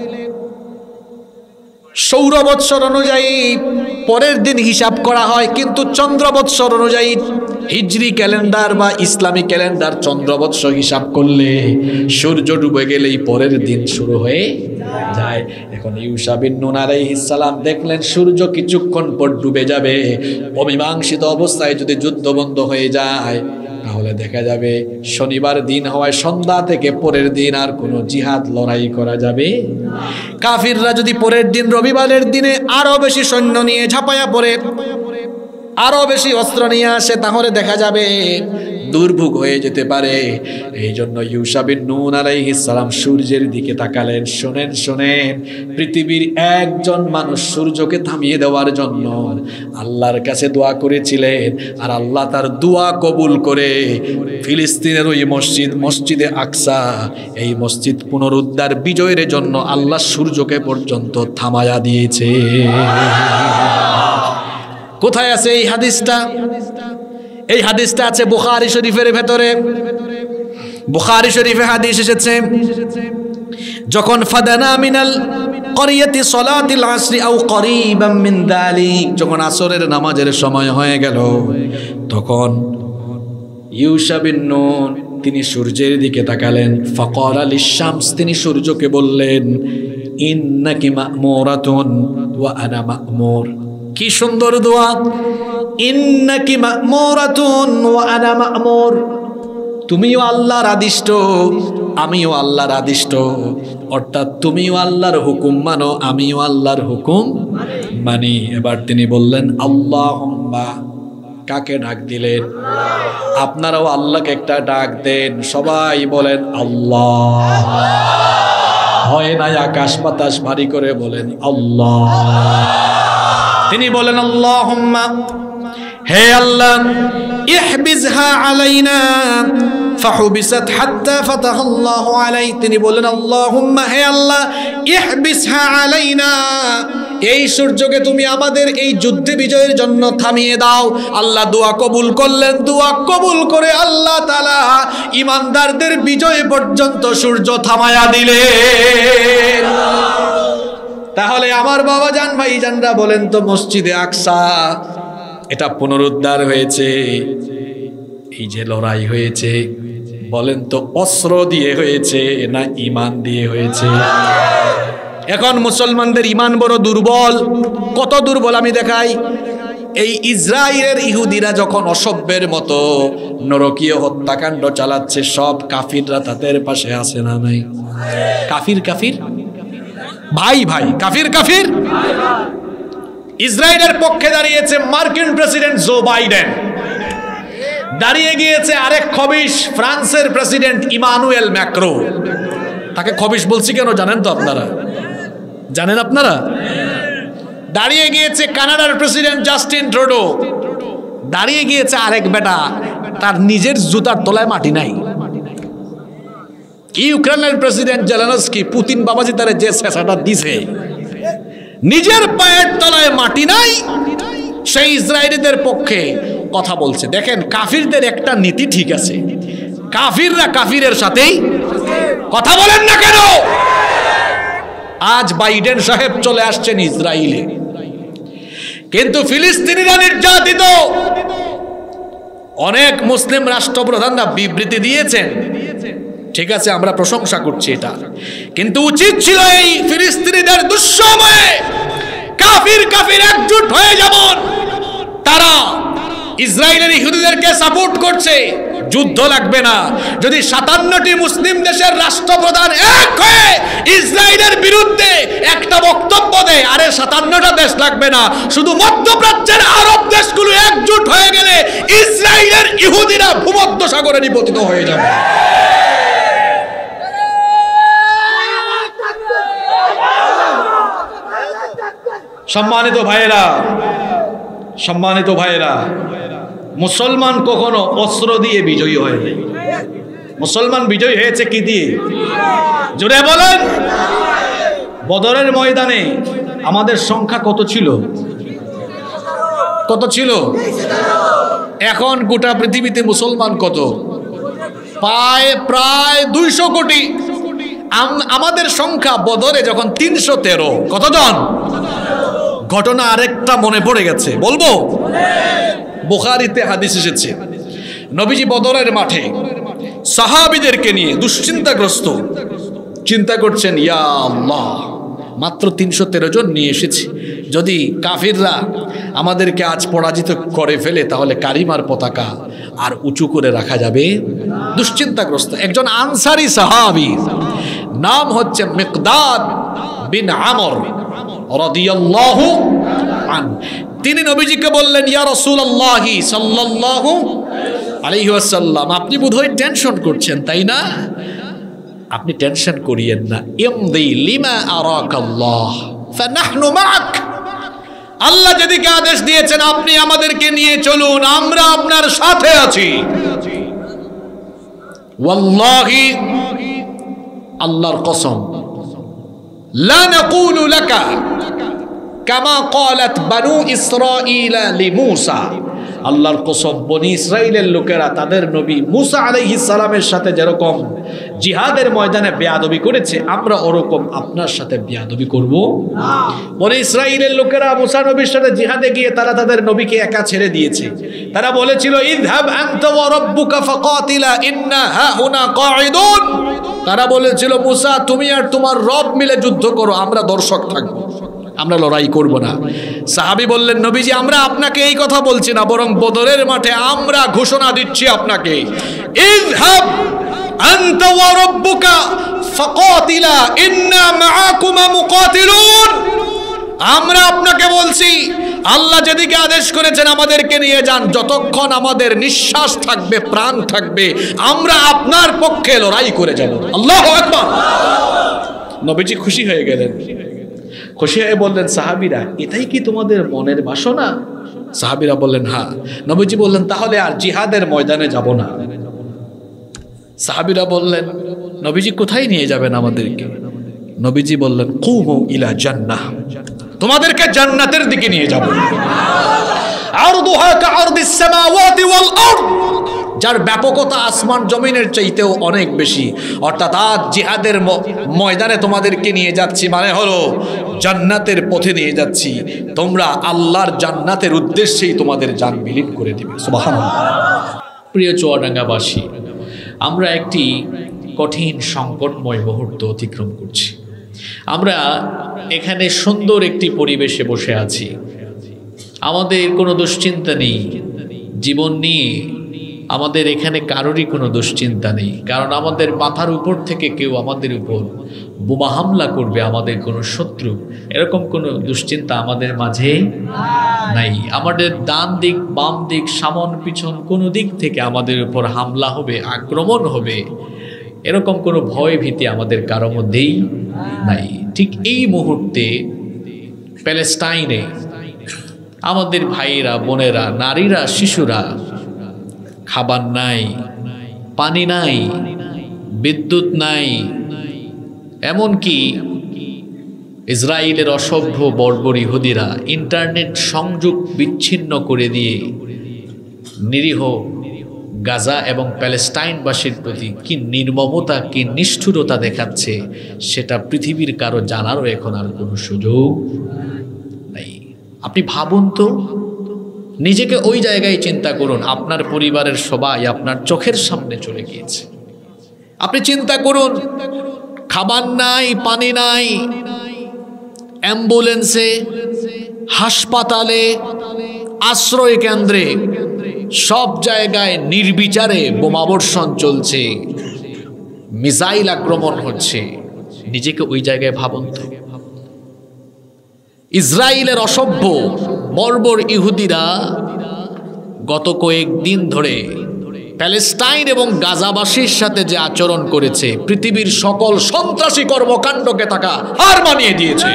সৌর বৎসর অনুযায়ী পরের দিন হিসাব করা হয়, কিন্তু চন্দ্র বৎসর অনুযায়ী হিজরি ক্যালেন্ডার বা ইসলামী ক্যালেন্ডার চন্দ্র বৎসর হিসাব করলে সূর্য ডুবে গেলেই পরের দিন শুরু হয়ে যায়। এখন ইউশা বিন নুন আলাইহিস সালাম দেখলেন সূর্য কিছুক্ষণ পর ডুবে যাবে। অমীমাংসিত অবস্থায় যদি যুদ্ধ বন্ধ হয়ে যায়, তাহলে দেখা যাবে শনিবার দিন হওয়ায় সন্ধ্যা থেকে পরের দিন আর কোনো জিহাদ লড়াই করা যাবে। কাফিররা যদি পরের দিন রবিবারের দিনে আরো বেশি সৈন্য নিয়ে ঝাঁপায়া পড়ে, আরো বেশি অস্ত্র নিয়ে আসে, তাহলে দেখা যাবে দুর্ভোগ হয়ে যেতে পারে। এই জন্য ইউশা বিন নুন আলাইহিস সালাম সূর্যের দিকে তাকালেন। শোনেন শোনেন, পৃথিবীর একজন মানুষ সূর্যকে থামিয়ে দেওয়ার জন্য আল্লাহর কাছে দোয়া করেছিলেন, আর আল্লাহ তার দোয়া কবুল করে ফিলিস্তিনের ওই মসজিদে আকসা, এই মসজিদ পুনরুদ্ধার বিজয়ের জন্য আল্লাহ সূর্যকে পর্যন্ত থামায়া দিয়েছে। কোথায় আছে এই হাদিসটা? এই হাদিসটা আছে বুখারী শরীফের ভেতরে। বুখারী শরীফে হাদিস এসেছে, যখন ফাদানা মিনাল ক্বরিয়াতি সালাতিল আসরি আও করিবাম মিন যালিক, যখন আসরের নামাজের সময় হয়ে গেল, তখন ইউশা বিন নুন তিনি সূর্যের দিকে তাকালেন। ফাকালা লিশ-শামস, তিনি সূর্যকে বললেন, ইন্নাকি মা'মুরাতুন ওয়া আনা মা'মুর। কি সুন্দর দোয়া, ইন্নাকি মা'মুরাতুন ওয়া আনা মা'মুর। তুমিও আল্লাহর আদিষ্ট, আমিও আল্লাহর আদিষ্ট, অর্থাৎ তুমিও আল্লাহর হুকুম মানো, আমিও আল্লাহর হুকুম মানি। এবার তিনি বললেন আল্লাহুম্মা, কাকে ডাক দিলেন? আপনারাও আল্লাহকে একটা ডাক দেন, সবাই বলেন আল্লাহ। হয় না আকাশ বাতাস ভারী করে বলেন আল্লাহ। তিনি বলেন আল্লাহুম্মা, হে আল্লাহ, ইহবিজহা আলাইনা ফাহুবিসাত হাত্তা ফাতাহাল্লাহু আলাই। তিনি বলেন আল্লাহুম্মা, হে আল্লাহ, ইহবিসহা আলাইনা, এই সূর্যকে তুমি আমাদের এই যুদ্ধে বিজয়ের জন্য থামিয়ে দাও। আল্লাহ দোয়া কবুল করলেন। দোয়া কবুল করে আল্লাহ তাআলা ঈমানদারদের বিজয় পর্যন্ত সূর্য থামায়া দিলেন। তাহলে আমার বাবা জান, ভাই জানরা, বলেন তো, মসজিদে আকসা এটা পুনরুদ্ধার হয়েছে, এই যে লড়াই হয়েছে, বলেন তো অস্ত্র দিয়ে হয়েছে না ঈমান দিয়ে হয়েছে? এখন মুসলমানদের ঈমান বড় দুর্বল। কত দুর্বল আমি দেখাই। এই ইসরায়েলের ইহুদিরা যখন অসভ্যের মতো নরকীয় হত্যাকাণ্ড চালাচ্ছে, সব কাফিররা তাদের পাশে আছে না নাই? কাফির কাফির ভাই ভাই, কাফির কাফির। ইসরায়েলের পক্ষে দাঁড়িয়েছে মার্কিন প্রেসিডেন্ট জো বাইডেন, দাঁড়িয়ে গিয়েছে আরেক খবিশ ফ্রান্সের প্রেসিডেন্ট ইমানুয়েল ম্যাক্রো। তাকে খবিশ বলছি কেন জানেন তো আপনারা? জানেন আপনারা? দাঁড়িয়ে গিয়েছে কানাডার প্রেসিডেন্ট জাস্টিন ট্রুডো, দাঁড়িয়ে গিয়েছে আরেক বেটা, তার নিজের জুতার তলায় মাটি নাই। ইউক্রেনের প্রেসিডেন্ট জেলেনস্কি, পুতিন বাবাজি তারে যে শেষাটা দিছে, নিজের পায়ের তলায় মাটি নাই, সেই ইসরায়েলিদের পক্ষে কথা বলছে। দেখেন, কাফিরদের একটা নীতি ঠিক আছে, কাফিররা কাফিরের সাথেই কথা বলেন না কেন? আজ বাইডেন সাহেব চলে আসছেন ইসরায়েলে, কিন্তু ফিলিস্তিনিরা নির্যাতিত। অনেক মুসলিম রাষ্ট্রপ্রধানরা বিবৃতি দিয়েছেন, ঠিক আছে, আমরা প্রশংসা করছি এটা, কিন্তু উচিত ছিল এই ফিলিস্তিনিদের দুঃসময়ে কাফির কাফির একজোট হয়ে, যেমন তারা ইসরায়েলের ইহুদিদেরকে সাপোর্ট করছে, যুদ্ধ লাগবে না। যদি 57টি মুসলিম দেশের রাষ্ট্রপ্রধান এক হয়ে ইসরায়েলের বিরুদ্ধে একটা বক্তব্য দেয়, আরে 57টা দেশ লাগবে না, শুধু মধ্যপ্রাচ্যের আরব দেশগুলো একজোট হয়ে গেলে ইসরায়েলের ইহুদিরা ভূমধ্য সাগরে নিপতিত হয়ে যাবে। সম্মানিত ভাইয়েরা, সম্মানিত ভাইয়েরা, মুসলমান কখনো অস্ত্র দিয়ে বিজয়ী হয় নাই। মুসলমান বিজয়ী হয়েছে কি দিয়ে? জোরে বলেন। বদরের ময়দানে আমাদের সংখ্যা কত ছিল? কত ছিল? এখন গোটা পৃথিবীতে মুসলমান কত? প্রায় 200 কোটি। আমাদের সংখ্যা বদরে যখন 313। কতজন? ঘটনা আরেকটা মনে পড়ে গেছে, বলবো? বুখারীতে হাদিস এসেছে, নবীজি বদরের মাঠে সাহাবীদেরকে নিয়ে দুশ্চিন্তাগ্রস্ত, চিন্তা করছেন, ইয়া আল্লাহ, মাত্র 313 জন নিয়ে এসেছি, যদি কাফিররা আমাদেরকে আজ পরাজিত করে ফেলে তাহলে কালিমার পতাকা আর উঁচু করে রাখা যাবে? দুশ্চিন্তাগ্রস্ত একজন আনসারী সাহাবী, নাম হচ্ছে মিকদাদ বিন আমর রাদিয়াল্লাহু আনহু। তিনি নবীজিকে বললেন, ইয়া রাসূলুল্লাহ সাল্লাল্লাহু আলাইহি ওয়াসাল্লাম, আপনি বোধহয় টেনশন করছেন, তাই না? আপনি টেনশন করিয়েন না, ইমদি লিমা আরাকাল্লাহ ফানাহনু মাআক। আল্লাহ যেদিকে আদেশ দিয়েছেন আপনি আমাদেরকে নিয়ে চলুন, আমরা আপনার সাথে আছি। ওয়াল্লাহি, আল্লাহর কসম, লা নাকুলু লাকা কামা ক্বালাত বানু ইসরাঈলা লিমূসা। আল্লাহর কসম, বনি ইসরাইলের লোকেরা তাদের নবী মুসা আলাইহিস সালামের সাথে যেরকম জিহাদের ময়দানে বেয়াদবি করেছে, আমরা ওরকম আপনার সাথে বেয়াদবি করব না। বনি ইসরাইলের লোকেরা মুসা নবীর সাথে জিহাদে গিয়ে তারা তাদের নবীকে একা ছেড়ে দিয়েছে। তারা বলেছিল, ইযহাব আনতা ওয়া রাব্বুকা ফাকাতিলা ইন্না হাহুনা কাঈদুন। তারা বলেছিল, মুসা তুমি আর তোমার রব মিলে যুদ্ধ করো, আমরা দর্শক থাকব। আমরা লড়াই করব না। সাহাবী বললেন, নবীজি আমরা আপনাকে এই কথা বলছি না, বরং বদরের মাঠে আমরা ঘোষণা দিচ্ছি আপনাকে, ইযহাব আনতা ওয়া রাব্বুকা ফাকাতিলা ইন্না মাআকুমা মুকাতিলুন। আমরা আপনাকে বলছি, আল্লাহ যেদিকে আদেশ করেছেন আমাদেরকে নিয়ে যান, যতক্ষণ আমাদের নিঃশ্বাস থাকবে, প্রাণ থাকবে, আমরা আপনার পক্ষে লড়াই করে যাব। আল্লাহু আকবার। নবীজি খুশি হয়ে গেলেন। খুশি হয়ে বললেন, সাহাবীরা এটাই কি তোমাদের মনের বাসনা? সাহাবীরা বললেন হ্যাঁ। নবীজি বললেন, তাহলে আর জিহাদের ময়দানে যাব না। সাহাবীরা বললেন, নবীজি কোথায় নিয়ে যাবেন আমাদেরকে? নবীজি বললেন, কুমু ইলা জান্নাহ, তোমাদেরকে জান্নাতের দিকে নিয়ে যাব। আরদুহা কাআরদিস সামাওয়াতি ওয়াল আরদ, যার ব্যাপকতা আসমান জমিনের চাইতেও অনেক বেশি। অর্থাৎ আজ জিহাদের ময়দানে তোমাদেরকে নিয়ে যাচ্ছি মানে হলো জান্নাতের পথে নিয়ে যাচ্ছি, তোমরা আল্লাহর জান্নাতের উদ্দেশ্যেই তোমাদের জান বিলীন করে দিবে। সুবহানাল্লাহ। প্রিয় চুয়াডাঙ্গাবাসী, আমরা একটি কঠিন সংকটময় মুহূর্ত অতিক্রম করছি। আমরা এখানে সুন্দর একটি পরিবেশে বসে আছি, আমাদের কোনো দুশ্চিন্তা নেই, জীবন নিয়ে আমাদের এখানে কারোরই কোনো দুশ্চিন্তা নেই, কারণ আমাদের মাথার উপর থেকে কেউ আমাদের উপর বোমা হামলা করবে, আমাদের কোনো শত্রু, এরকম কোনো দুশ্চিন্তা আমাদের মাঝে নাই। আমাদের ডান দিক বাম দিক সামন পিছন কোনো দিক থেকে আমাদের উপর হামলা হবে, আক্রমণ হবে, এরকম কোনো ভয় ভীতি আমাদের কারো মধ্যেই নাই। ঠিক এই মুহূর্তে প্যালেস্টাইনে আমাদের ভাইয়েরা, বোনেরা, নারীরা, শিশুরা খাবার নাই, পানি নাই, বিদ্যুৎ নাই, এমনকি ইসরায়েলের অসভ্য বর্বর ইহুদিরা ইন্টারনেট সংযোগ বিচ্ছিন্ন করে দিয়ে নিরীহ গাজা এবং প্যালেস্টাইনবাসীর প্রতি কি নির্মমতা, কি নিষ্ঠুরতা দেখাচ্ছে, সেটা পৃথিবীর কারো জানারও এখন আর কোনো সুযোগ নাই। আপনি ভাবুন তো, নিজেকে ওই জায়গায় চিন্তা করুন, আপনার পরিবারের সবাই আপনার চোখের সামনে চলে গিয়েছে। আপনি চিন্তা করুন, খাবার নাই, পানি নাই, অ্যাম্বুলেন্সে, হাসপাতালে, আশ্রয় কেন্দ্রে, সব জায়গায় নির্বিচারে বোমাবর্ষণ চলছে, মিসাইল আক্রমণ হচ্ছে। নিজেকে ওই জায়গায় ভাবুন তো। ইসরায়েলের অসভ্য বর্বর ইহুদিরা গত কয়েকদিন ধরে প্যালেস্টাইন এবং গাজাবাসীর সাথে যে আচরণ করেছে, পৃথিবীর সকল সন্ত্রাসী কর্মকাণ্ডকে তারা হার মানিয়ে দিয়েছে।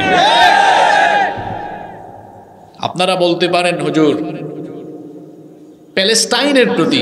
আপনারা বলতে পারেন, হুজুর প্যালেস্টাইনের প্রতি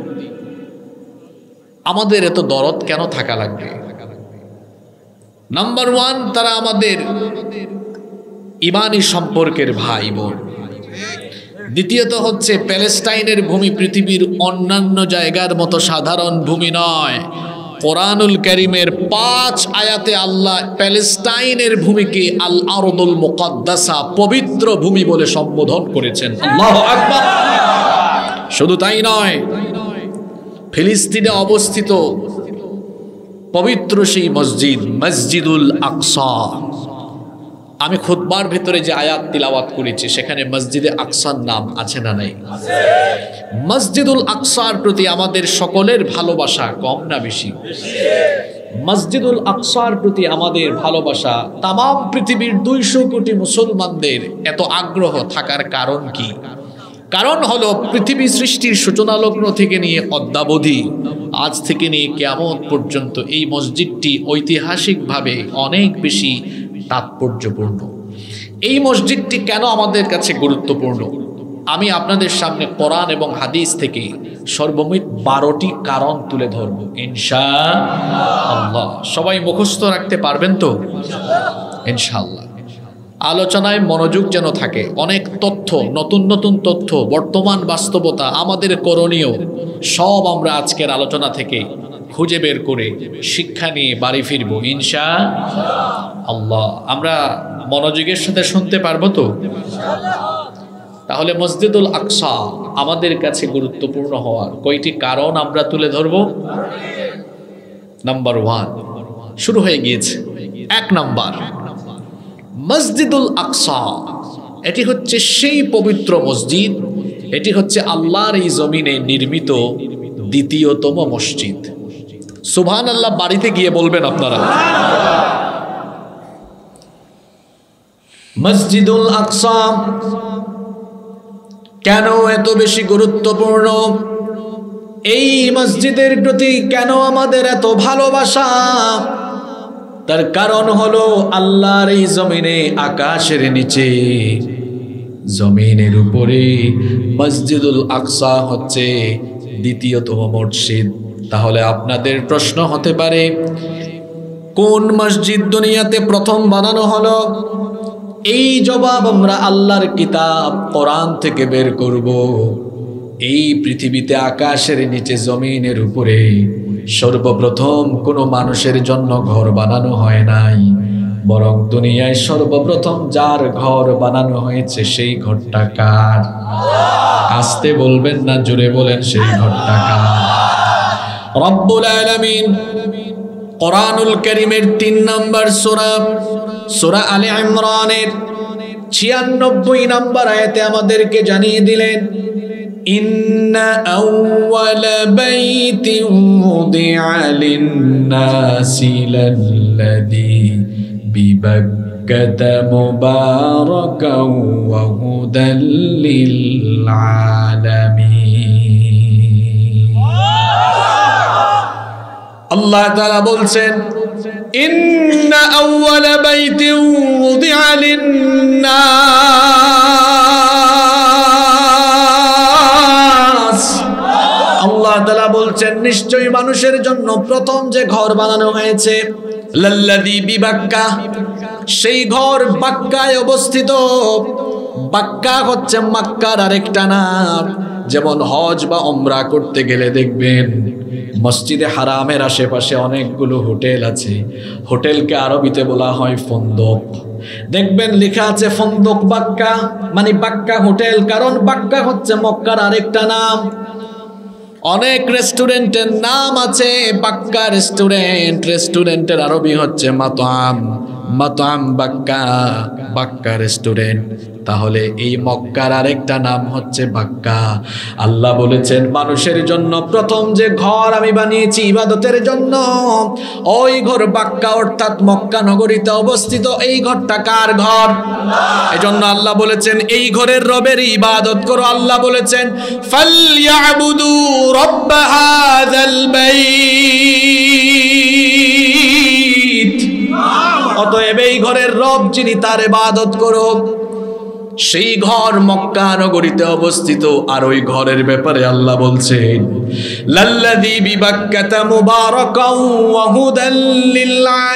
আমাদের এত দরদ কেন থাকা লাগবে? নাম্বার ওয়ান, তারা আমাদের ইমানি সম্পর্কের ভাই বোন। দ্বিতীয়ত হচ্ছে, প্যালেস্টাইনের ভূমি পৃথিবীর অন্যান্য জায়গার মতো সাধারণ ভূমি নয়। কোরআনুল কারীমের 5 আয়াতে আল্লাহ প্যালেস্টাইনের ভূমিকে আল আরদুল মুকাদ্দাসা, পবিত্র ভূমি বলে সম্বোধন করেছেন। আল্লাহু আকবার। শুধু তাই নয়, ফিলিস্তিনে অবস্থিত পবিত্র সেই মসজিদ, মসজিদুল আকসা, আমি খুতবার ভেতরে যে আয়াত তিলাওয়াত করেছি সেখানে মসজিদে আকসার নাম আছে না নাই? মসজিদুল আকসার প্রতি আমাদের সকলের ভালোবাসা কম না বেশি? মসজিদুল আকসার প্রতি আমাদের ভালোবাসা, তাম পৃথিবীর 200 কোটি মুসলমানদের এত আগ্রহ থাকার কারণ কি? কারণ হলো, পৃথিবী সৃষ্টির সূচনা লগ্ন থেকে নিয়ে অদ্যাবধি, আজ থেকে নিয়ে কিয়ামত পর্যন্ত এই মসজিদটি ঐতিহাসিকভাবে অনেক বেশি তাৎপর্যপূর্ণ। এই মসজিদটি কেন আমাদের কাছে গুরুত্বপূর্ণ? আমি আপনাদের সামনে কোরআন এবং হাদিস থেকে সর্বমোট 12টি কারণ তুলে ধরব ইনশাআল্লাহ। সবাই মুখস্থ রাখতে পারবেন তো? ইনশাআল্লাহ। আলোচনায় মনোযোগ যেন থাকে। অনেক তথ্য, নতুন নতুন তথ্য, বর্তমান বাস্তবতা, আমাদের করণীয় সব আমরা আজকের আলোচনা থেকে খুঁজে বের করে শিক্ষা নিয়ে বাড়ি ফিরবো ইনশাআল্লাহ। আমরা মনোযোগের সাথে শুনতে পারবো তো? তাহলে মসজিদুল আকসা আমাদের কাছে গুরুত্বপূর্ণ হওয়ার কয়টি কারণ আমরা তুলে ধরব। নাম্বার 1 শুরু হয়ে গিয়েছে। 1 নাম্বার, মসজিদুল আকসা এটি হচ্ছে সেই পবিত্র মসজিদ, এটি হচ্ছে আল্লাহর এই জমিনে নির্মিত দ্বিতীয়তম মসজিদ। সুবহানাল্লাহ বাড়িতে গিয়ে বলবেন আপনারা। মসজিদুল আকসা কেন এত বেশি গুরুত্বপূর্ণ? এই মসজিদের প্রতি কেন আমাদের এত ভালোবাসা? তার কারণ হলো আল্লাহর এই জমিনে, আকাশের নিচে, জমিনের উপরে মসজিদুল আকসা হচ্ছে দ্বিতীয়তম মসজিদ। তাহলে আপনাদের প্রশ্ন হতে পারে, কোন মসজিদ দুনিয়াতে প্রথম বানানো হলো? এই জবাব আমরা আল্লাহর কিতাব কোরআন থেকে বের করব। এই পৃথিবীতে আকাশের নিচে জমিনের উপরে সর্বপ্রথম কোনো মানুষের জন্য ঘর বানানো হয় নাই, বরং দুনিয়ায় সর্বপ্রথম যার ঘর বানানো হয়েছে সেই ঘরটা কার? আস্তে বলবেন না, জোরে বলেন, সেই ঘরটা কার? রব্বুল আলামিন কোরআনুল কারীমের ৩ নম্বর সূরা, সূরা আলে ইমরানের ৯৬ নম্বর আয়াতে আমাদেরকে জানিয়ে দিলেন, ইন্না আউওয়ালা বাইতিন উযিআ লিন-নাসি লাল্লাযী বিবাক্কাতা মুবারাকাও ওয়া হুদাল লিল-আলামিন। আল্লাহ তাআলা বলছেন, ইন্না আউওয়ালা বাইতিন উযিআ লিন-নাস, আল্লাহ তাআলা বলছেন নিশ্চয়ই মানুষের জন্য প্রথম যে ঘর বানানো হয়েছে, লাল্লাযী বিবাক্কা, সেই ঘর বাক্কায় অবস্থিত। বাক্কা হচ্ছে মক্কার আরেকটা নাম। যেমন হজ বা উমরা করতে গেলে দেখবেন মসজিদে হারামের আশেপাশে অনেকগুলো হোটেল আছে, হোটেলকে আরবিতে বলা হয় ফন্দক। দেখবেন লেখা আছে ফন্দক বাক্কা, মানে বাক্কা হোটেল, কারণ বাক্কা হচ্ছে মক্কার আরেকটা নাম। অনেক রেস্টুরেন্টের নাম আছে বাক্কা রেস্টুরেন্ট, রেস্টুরেন্টের আরবি হচ্ছে মাতআম, মাতআম বাক্কা, বাক্কা রেস্টুরেন্ট। তাহলে এই মক্কার আরেকটা নাম হচ্ছে বাক্কা। আল্লাহ বলেছেন মানুষের জন্য প্রথম যে ঘর আমি বানিয়েছি ইবাদতের জন্য, ওই ঘর বাক্কা অর্থাৎ মক্কা নগরীতে অবস্থিত। এই ঘরটা কার ঘর? এজন্য আল্লাহ বলেছেন এই ঘরের রবের ইবাদত করো। আল্লাহ বলেছেন ফালইয়াবুদু রাব্ব হাযাল বাইত, অতএব এই ঘরের রব যিনি তার ইবাদত করো। সেই ঘর মক্কা নগরীতে অবস্থিত। আর ওই ঘরের ব্যাপারে আল্লাহ বলছেন লাল্লাযী বিবাক্কাতা মুবারাকাও ওয়া হুদাল লিল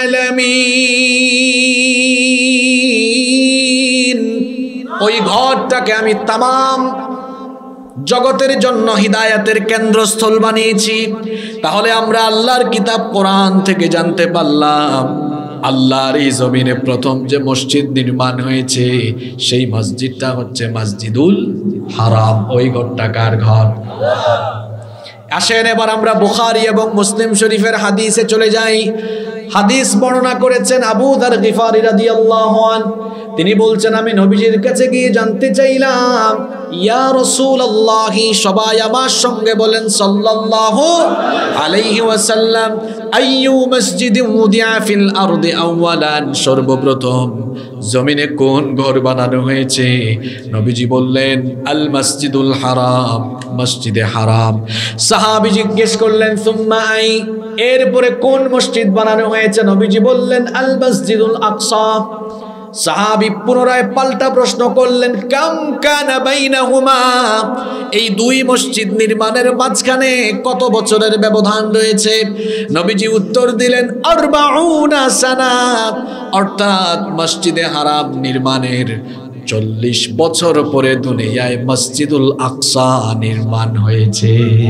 আলামিন, ওই ঘরটাকে আমি তামাম জগতের জন্য হিদায়াতের কেন্দ্রস্থল বানিয়েছি। তাহলে আমরা আল্লাহর কিতাব কোরআন থেকে জানতে পারলাম আল্লাহর এই জমিনে প্রথম যে মসজিদ নির্মাণ হয়েছে সেই মসজিদটা হচ্ছে মসজিদুল হারাম। ওই ঘরটা কার ঘর? আসেন এবার আমরা বুখারী এবং মুসলিম শরীফের হাদিসে চলে যাই। হাদিস বর্ণনা করেছেন আবু যার গিফারী রাদিয়াল্লাহু আনহু। তিনি বলছেন আমি নবীজির কাছে গিয়ে জানতে চাইলাম, ইয়া রাসূলুল্লাহ, সবাই আমার সঙ্গে বলেন সাল্লাল্লাহু আলাইহি ওয়াসাল্লাম, আইয়ু মসজিদিন উদিয়া ফিল আরদি আওয়ালান, সর্বপ্রথম জমিনে কোন ঘর বানানো হয়েছে? নবীজি বললেন আল মসজিদুল হারাম, মসজিদে হারাম। সাহাবী জিজ্ঞেস করলেন সুম্মা আই, এরপরে কোন মসজিদ বানানো হয়েছে? নবীজি বললেন আল মসজিদুল আকসা। সাহাবী পুনরায় পাল্টা প্রশ্ন করলেন কাম কানা বাইনাহুমা, এই দুই মসজিদ নির্মাণের মাঝখানে কত বছরের ব্যবধান রয়েছে? নবীজি উত্তর দিলেন 40 সানা, অর্থাৎ মসজিদে হারাম নির্মাণের 40 বছর পরে দুনিয়ায় মসজিদুল আকসা নির্মাণ হয়েছে।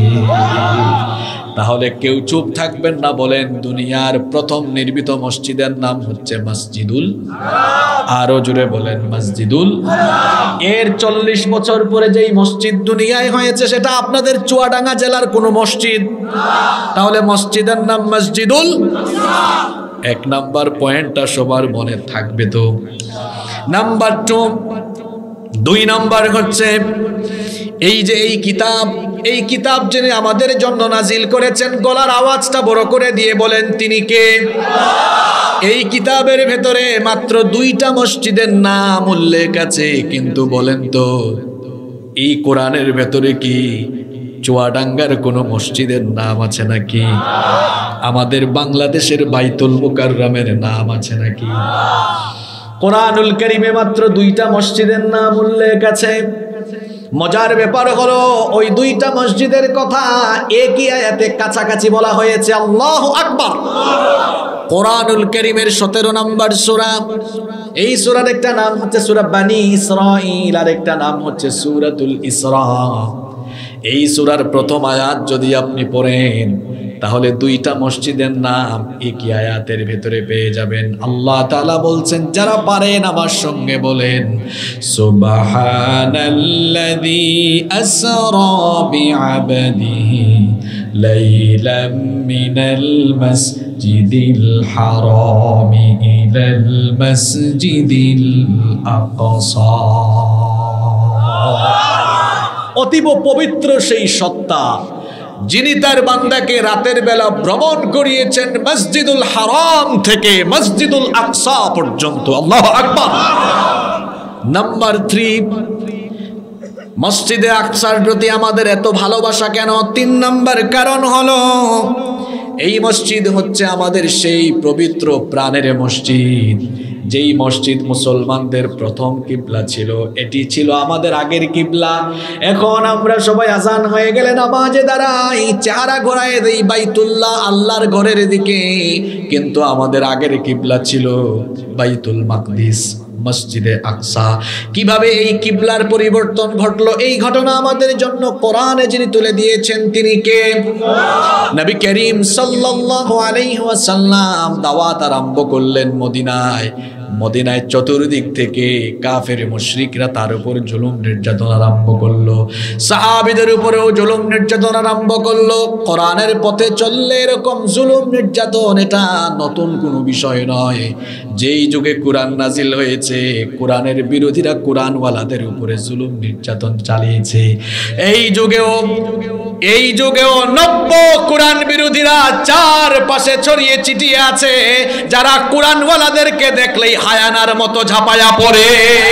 তাহলে কেউ চুপ থাকবেন না, বলেন দুনিয়ার প্রথম নির্মিত মসজিদের নাম হচ্ছে মসজিদুল, আরো জোরে বলেন মসজিদুল। এর 40 বছর পরে যেই মসজিদ দুনিয়ায় হয়েছে সেটা আপনাদের চুয়াডাঙ্গা জেলার কোনো মসজিদ, তাহলে মসজিদের নাম মসজিদুল। এক নাম্বার পয়েন্টটা সবার মনে থাকবে তো। নাম্বার 2, 2 নাম্বার হচ্ছে এই যে এই কিতাব যিনি আমাদের জন্য নাজিল করেছেন, গলার আওয়াজটা বড় করে দিয়ে বলেন তিনি কে? এই কিতাবের ভেতরে মাত্র 2টা মসজিদের নাম উল্লেখ আছে, কিন্তু বলেন তো এই কোরআনের ভেতরে কি চুয়াডাঙ্গার কোনো মসজিদের নাম আছে নাকি? আমাদের বাংলাদেশের বাইতুল মুকাররমের নাম আছে নাকি? কোরআনুল কারীমে মাত্র 2টা মসজিদের নাম উল্লেখ আছে। মজার ব্যাপার হলো ওই 2টা মসজিদের কথা একই আয়াতে কাছাকাছি বলা হয়েছে। আল্লাহু আকবার। কোরআনুল কারীমের 17 নম্বর সূরা। এই সূরার একটা নাম হচ্ছে সূরা বানী ইসরাঈল, আর একটা নাম হচ্ছে সূরাতুল ইসরা। এই সূরার প্রথম আয়াত যদি আপনি পড়েন তাহলে 2টা মসজিদের নাম একই আয়াতের ভেতরে পেয়ে যাবেন। আল্লাহ তাআলা বলছেন, যারা পারেন আমার সঙ্গে বলেন সুবহানাল্লাযী আসরা বিআবদিহি লাইলাম মিনাল মাসজিদিল হারামি ইলাল মাসজিদিল আকসা। অতীব পবিত্র সেই সত্তা যিনি তার বান্দাকে রাতের বেলা ভ্রমণ করিয়েছেন মসজিদুল হারাম থেকে মসজিদুল আকসা পর্যন্ত। আল্লাহু আকবার। নাম্বার 3, মসজিদে আকসার প্রতি আমাদের এত ভালোবাসা কেন? 3 নম্বর কারণ হলো এই মসজিদ হচ্ছে আমাদের সেই পবিত্র প্রাণের মসজিদ, যেই মসজিদ মুসলমানদের প্রথম কিবলা ছিল। এটি ছিল আমাদের আগের কিবলা। এখন আমরা সবাই আজান হয়ে গেলে নামাজে দাঁড়াই, চেহারা ঘোরায় দেই বাইতুল্লাহ, আল্লাহর ঘরের দিকে, কিন্তু আমাদের আগের কিবলা ছিল বাইতুল মাকদিস, মসজিদে আকসা। কিভাবে এই কিবলার পরিবর্তন ঘটলো? এই ঘটনা আমাদের জন্য কোরআনে যিনি তুলে দিয়েছেন তিনি কে? নবী করিম সাল্লাল্লাহু আলাইহি ওয়াসাল্লাম দাওয়াত আরম্ভ করলেন মদিনায়। মদিনায় চতুর্দিক থেকে কাফের মুশরিকরা তার উপর জুলুম নির্যাতন আরম্ভ করলো, সাহাবীদের উপরেও জুলুম নির্যাতন আরম্ভ করলো। কোরআনের পথে চললে এরকম জুলুম নির্যাতন এটা নতুন কোনো বিষয় নয়। যেই যুগে কোরআন নাজিল হয়েছে, কোরআনের বিরোধীরা কোরআনওয়ালাদের উপরে জুলুম নির্যাতন চালিয়েছে। এই যুগেও নব্য কোরআন বিরোধীরা চারপাশে ছড়িয়ে ছিটিয়ে আছে, যারা কোরআনওয়ালাদেরকে দেখলেই হায়ানার মতো ঝাঁপায়া পড়ে।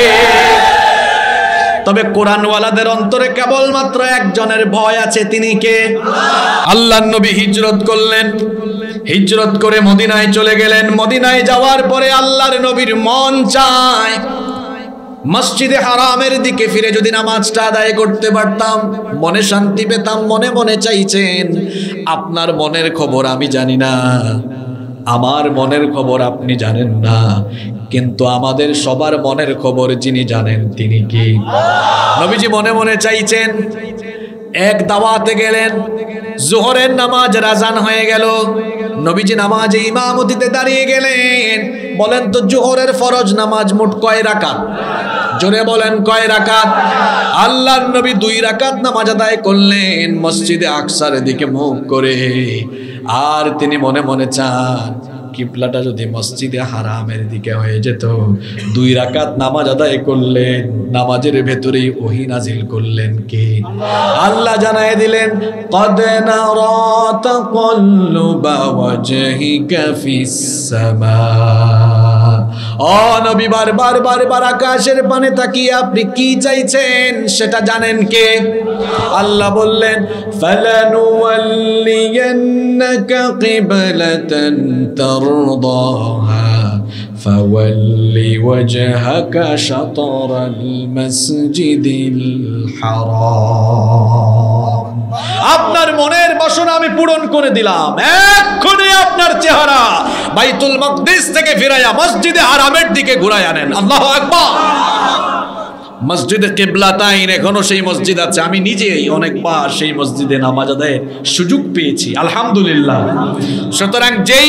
তবে কোরআনওয়ালাদের অন্তরে কেবলমাত্র একজনের ভয় আছে, তিনি কে? আল্লাহর নবী হিজরত করলেন, হিজরত করে মদিনায় চলে গেলেন। মদিনায় যাওয়ার পরে আল্লাহর নবীর মন চায় মসজিদে হারামের দিকে ফিরে যদি নামাজটা আদায় করতে পারতাম, মনে শান্তি পেতাম। মনে মনে চাইছেন। আপনার মনের খবর আমি জানি না, আমার মনের খবর আপনি জানেন না, কিন্তু আমাদের সবার মনের খবর যিনি জানেন তিনি কি? নবীজি মনে মনে চাইছেন। এক দাওয়াতে গেলেন, জোহরের নামাজ আযান হয়ে গেল। নবীজি নামাজে ইমামতিতে দাঁড়িয়ে গেলেন। বলেন তো জোহরের ফরজ নামাজ মোট কয় রাকাত? জোরে বলেন কয় রাকাত? আল্লাহর নবী 2 রাকাত নামাজ আদায় করলেন মসজিদে আকসার দিকে মুখ করে। আর তিনি মনে মনে চান কিবলাটা যদি মসজিদে হারামের দিকে হয়ে যেত। 2 রাকাত নামাজ আদায় করলেন, নামাজের ভেতরেই ওহী নাজিল করলেন কে? আল্লাহ জানায় দিলেন, قد نرى تقلب وجهك في السماء। ও নবী বারবার আকাশের পানে তাকিয়ে আপনি কি চাইছেন সেটা জানেন কে? আল্লাহ বললেন, ফালানুওয়াল্লিয়ান্নাকা কিবলাতান তারদাহা ফাওয়াল্লি ওয়াজহাকা শাতরাল মাসজিদিল হারাম। আপনার মনের বাসনা আমি পূরণ করে দিলাম। এক্ষুনি আপনার চেহারা বাইতুল মাকদিস থেকে ফিরাইয়া মসজিদে হারামের দিকে ঘুরাইয়া নেন। আল্লাহু আকবার। মসজিদে কিবলাতাইন এখনো সেই মসজিদ আছে। আমি নিজেই অনেকবার সেই মসজিদে নামাজ আদায়ের সুযোগ পেয়েছি, আলহামদুলিল্লাহ। সুতরাং যেই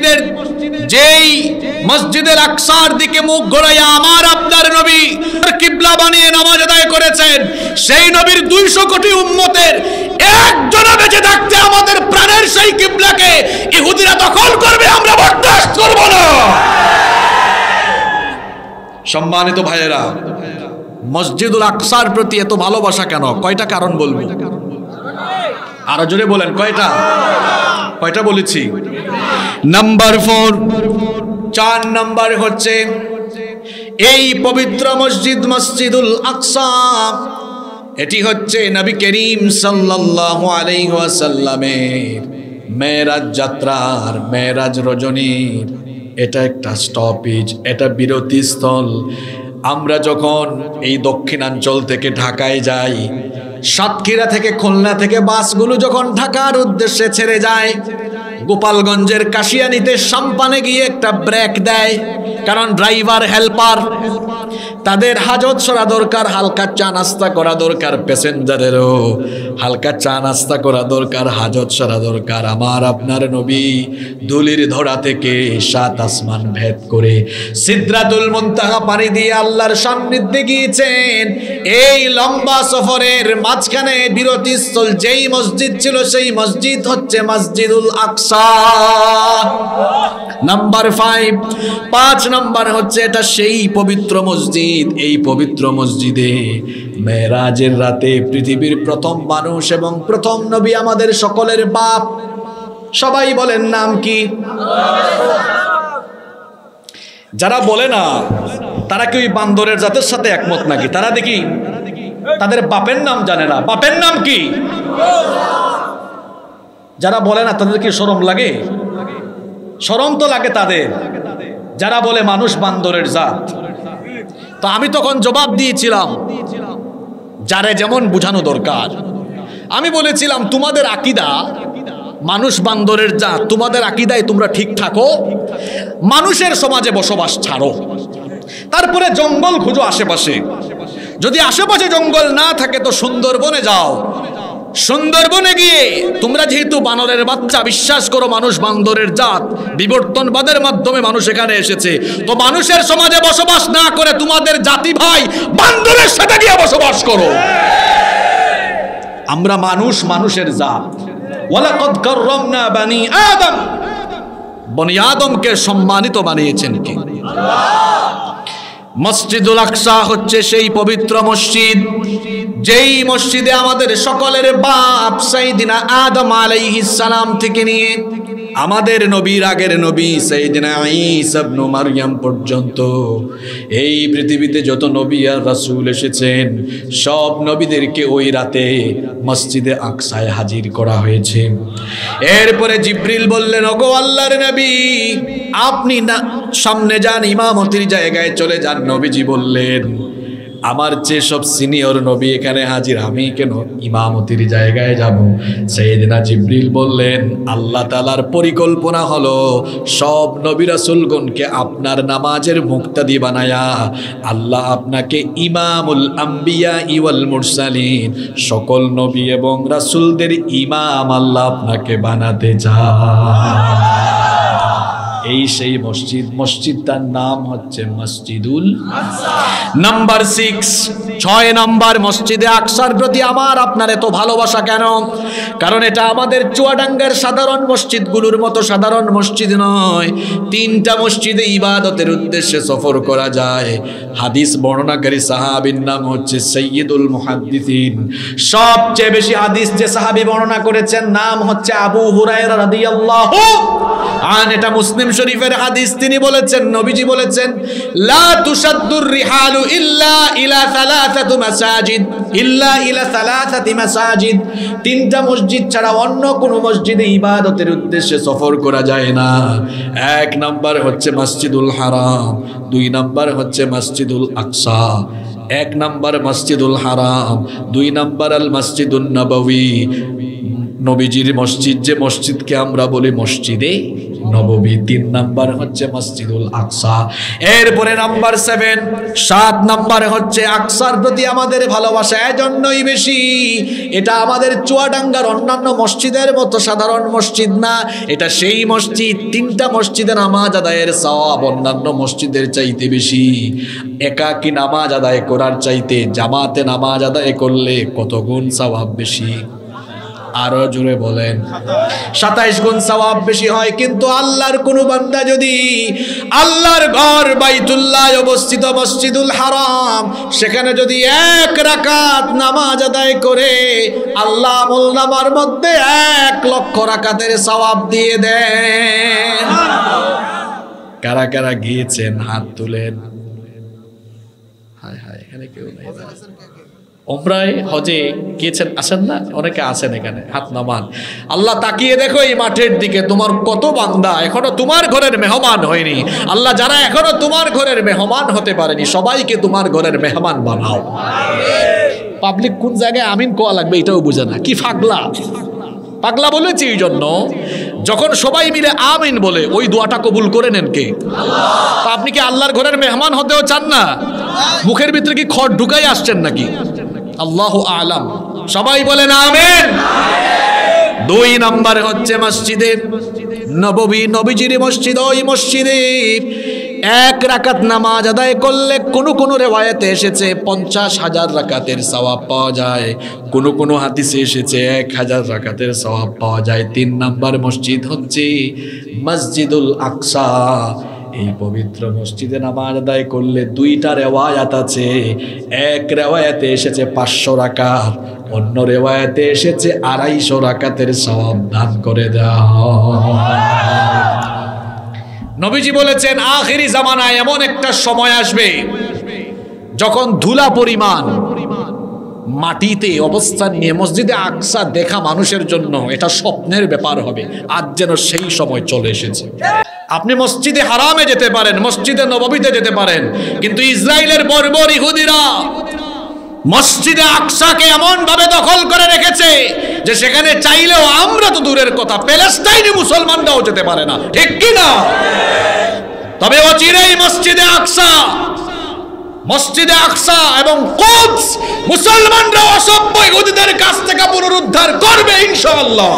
মসজিদের আকসার দিকে মুখ ঘোরাইয়া আমার আপনার নবী কিবলা বানিয়ে নামাজ আদায় করেছেন, সেই নবীর 200 কোটি উম্মতের একজনও বেঁচে থাকতে আমাদের প্রাণের সেই কিবলাকে ইহুদিরা দখল করবে, আমরা বরদাস্ত করব সম্মানিত ভাইয়েরা, মসজিদুল আকসার প্রতি এত ভালোবাসা কেন? কয়টা কারণ বলবো, আরো জোরে বলেন। কয়টা বলেছি? নাম্বার 4, 4 নাম্বার হচ্ছে এই পবিত্র মসজিদ, মসজিদুল আকসা, এটি হচ্ছে নবী করিম সাল্লাল্লাহু আলাইহি ওয়াসাল্লামের মেরাজ যাত্রার, মেরাজ রজনীর এটা একটা স্টপেজ, এটা বিরতিস্থল। আমরা যখন এই দক্ষিণাঞ্চল থেকে ঢাকায় যাই, সাতক্ষীরা থেকে, খুলনা থেকে বাসগুলো যখন ঢাকার উদ্দেশ্যে ছেড়ে যায়, গোপালগঞ্জের কাশিয়ানীতে সাম্পানে গিয়ে একটা ব্রেক দেয়, কারণ ড্রাইভার হেল্পার তাদের হাজত সরা দরকার, হালকা চা নাস্তা করা দরকার, প্যাসেঞ্জারেরও হালকা চা নাস্তা করা দরকার, হাজত সরা দরকার। আমার আপনার নবী ধুলির ধরা থেকে 7 আসমান ভেদ করে সিদরাতুল মুনতাহা পাড়ি দিয়ে আল্লাহর সান্নিধ্যে গিয়েছেন। এই লম্বা সফরের মাঝখানে বিরতিস্থল যেই মসজিদ ছিল, সেই মসজিদ হচ্ছে মসজিদুল আকসা। নাম্বার 5 নাম্বার হচ্ছে এটা সেই পবিত্র মসজিদ, এই পবিত্র মসজিদে মেরাজের রাতে পৃথিবীর প্রথম মানুষ এবং প্রথম নবী, আমাদের সকলের বাপ, সবাই বলেন নাম কি? যারা বলে না তারা কি ওই বান্দরের জাতের সাথে একমত নাকি? তারা দেখি তাদের বাপের নাম জানে না। বাপের নাম কি? যারা বলে না তাদের কি শরম লাগে? শরম তো লাগে তাদের, যারা বলে মানুষ বান্দরের জাত। তো আমি তখন জবাব দিয়েছিলাম, যারে যেমন বুঝানো দরকার। আমি বলেছিলাম, তোমাদের আকীদা মানুষ বান্দরের জাত, তোমাদের আকীদায় তোমরা ঠিক থাকো, মানুষের সমাজে বসবাস ছাড়ো, তারপরে জঙ্গল খুঁজো আশেপাশে। যদি আশেপাশে জঙ্গল না থাকে তো সুন্দরবনে যাও। সুন্দরবনে গিয়ে তোমরা যেহেতু বানরের বাচ্চা, বিশ্বাস করো মানুষ বান্দরের জাত, বিবর্তনবাদের মাধ্যমে মানুষ এখানে এসেছে, তো মানুষের সমাজে বসবাস না করে তোমাদের জাতি ভাই বান্দরের সাথে গিয়ে বসবাস করো। আমরা মানুষ, মানুষের জাত। ওয়ালাকাদ কাররামনা বানি আদম, বনি আদমকে সম্মানিত বানিয়েছেন কে? মসজিদুল আকসা হচ্ছে সেই পবিত্র মসজিদ, যেই মসজিদে আমাদের সকলের বাপ সাইয়্যিদিনা আদম আলাইহিস সালাম থেকে নিয়ে আমাদের নবীর আগের নবী সাইয়্যিদিনা ঈসা ইবনে মারইয়াম পর্যন্ত এই পৃথিবীতে যত নবী আর রাসূল এসেছেন, সব নবীদেরকে ওই রাতে মসজিদে আকসায় হাজির করা হয়েছে। এরপরে জিবরিল বললেন, ওগো আল্লাহর নবী, আপনি না সামনে যান, ইমামতির জায়গায় চলে যান। নবীজি বললেন, আমার চেয়ে সব সিনিয়র নবী এখানে হাজির, আমি কেন ইমামতির জায়গায় যাব? সাইয়েদনা জিবরিল বললেন, আল্লাহ তাআলার পরিকল্পনা হলো সব নবী রাসূলগণকে আপনার নামাজের মুক্তাদি বানায়া আল্লাহ আপনাকে ইমামুল আম্বিয়া ওয়াল মুরসালিন, সকল নবী এবং রাসূলদের ইমাম আল্লাহ আপনাকে বানাতে চায়। এই সেই মসজিদ, মসজিদটার নাম হচ্ছে মসজিদুল আকসা। নাম্বার 6 নাম্বার, মসজিদে আকসার প্রতি আমার আপনার এত ভালোবাসা কেন? কারণ এটা আমাদের চুয়াডাঙ্গার সাধারণ মসজিদগুলোর মতো সাধারণ মসজিদ নয়। 3টা মসজিদে ইবাদতের উদ্দেশ্যে সফর করা যায়। হাদিস বর্ণনাকারী সাহাবীর নাম হচ্ছে সাইয়্যিদুল মুহাদ্দিসিন। সবচেয়ে বেশি হাদিস যে সাহাবী বর্ণনা করেছেন নাম হচ্ছে আবু হুরায়রা রাদিয়াল্লাহু আনহু। এটা মুসলিম শরীফের হাদিস। তিনি বলেছেন, নবীজি বলেছেন, লা তুশাদ্দুর রিহালু ইল্লা ইলা সালাসাতি মাসাজিদ, ইল্লা ইলা সালাসাতি মাসাজিদ। 3টা মসজিদ ছাড়া অন্য কোন মসজিদে ইবাদতের উদ্দেশ্যে সফর করা যায় না। 1 নাম্বার হচ্ছে মসজিদুল হারাম, 2 নাম্বার হচ্ছে মসজিদুল আকসা। 1 নাম্বার মসজিদুল হারাম, 2 নাম্বার আল মসজিদুন নববী, নবীজির মসজিদ, যে মসজিদকে আমরা বলি মসজিদে নববী। 3 নাম্বার হচ্ছে মসজিদুল আকসা। এরপরে নাম্বার 7 নাম্বার হচ্ছে আকসার প্রতি আমাদের ভালোবাসা এজন্যই বেশি, এটা আমাদের চুয়াডাঙ্গার অন্যান্য মসজিদের মতো সাধারণ মসজিদ না। এটা সেই মসজিদ, 3টা মসজিদে নামাজ আদায়ের সওয়াব অন্যান্য মসজিদের চাইতে বেশি। একাকী নামাজ আদায় করার চাইতে জামাতে নামাজ আদায় করলে কত গুণ সওয়াব বেশি। আরো জোরে বলেন। 27 গুণ সওয়াব বেশি হয়। কিন্তু আল্লাহর কোন বান্দা যদি আল্লাহর ঘর বাইতুল্লাহ অবস্থিত মসজিদুল হারাম সেখানে যদি 1 রাকাত নামাজ আদায় করে আল্লাহ আমলনামার মধ্যে 1 লক্ষ রাকাতের সওয়াব দিয়ে দেন। কারা কারা গিয়েছেন হাত তুলেন। হায় হায়, এখানে কেউ নাই। উমরায় হজে গিয়েছেন, আসেন না? অনেকে আছেন এখানে, হাত নামান। আল্লাহ তাকিয়ে দেখো এই মাঠের দিকে, তোমার কত বান্দা এখনো তোমার ঘরের মেহমান হয়নি। আল্লাহ যারা এখনো তোমার ঘরের মেহমান হতে পারেনি সবাইকে তোমার ঘরের মেহমান বানাও। পাবলিক কোন জায়গায় আমিন কোয়া লাগবে এটাও বুঝে না, কি পাগলা। পাগলা বলেছি এই জন্য, যখন সবাই মিলে আমিন বলে ওই দোয়াটা কবুল করে নেন কে? আল্লাহ। তা আপনি কি আল্লাহর ঘরের মেহমান হতেও চান না? মুখের ভিতরে কি খড় ঢুকাই আসছেন নাকি? আল্লাহু আলাম। সবাই বলেন আমিন। 2 নম্বরে হচ্ছে মসজিদে নববী, নবীজির মসজিদ। ওই মসজিদে 1 রাকাত নামাজ আদায় করলে কোন রিওয়ায়াতে এসেছে 50,000 রাকাতের সওয়াব পাওয়া যায়, কোন হাদিসে এসেছে 1000 রাকাতের সওয়াব পাওয়া যায়। 3 নম্বর মসজিদ হচ্ছে মসজিদুল আকসা। এই পবিত্র মসজিদে নামাজ আদায় করলে 2টা রিওয়ায়াত আছে। এক রিওয়ায়াতে এসেছে 500 রাকাত, অন্য রিওয়ায়াতে এসেছে 250 রাকাতের সওয়াব দান করে দেওয়া হয়। নবীজি বলেছেন আখিরি জামানায় এমন একটা সময় আসবে যখন ধুলা পরিমাণ মাটিতে অবস্থান নিয়ে মসজিদে আকসা দেখা মানুষের জন্য এটা স্বপ্নের ব্যাপার হবে। আজ যেন সেই সময় চলে এসেছে। আপনি মসজিদে হারামে যেতে পারেন, মসজিদে নববীতে যেতে পারেন, কিন্তু ইসরায়েলের বর্বর ইহুদিরা মসজিদে আকসাকে এমন ভাবে দখল করে রেখেছে যে সেখানে চাইলেও আমরা তো দূরের কথা প্যালেস্টাইনি মুসলমানরাও যেতে পারে না, ঠিক কি না? তবে অচিরেই মসজিদে আকসা এবং কুদস মুসলমানরা অসভ্য ইহুদিদের কাছ থেকে পুনরুদ্ধার করবে ইনশাআল্লাহ।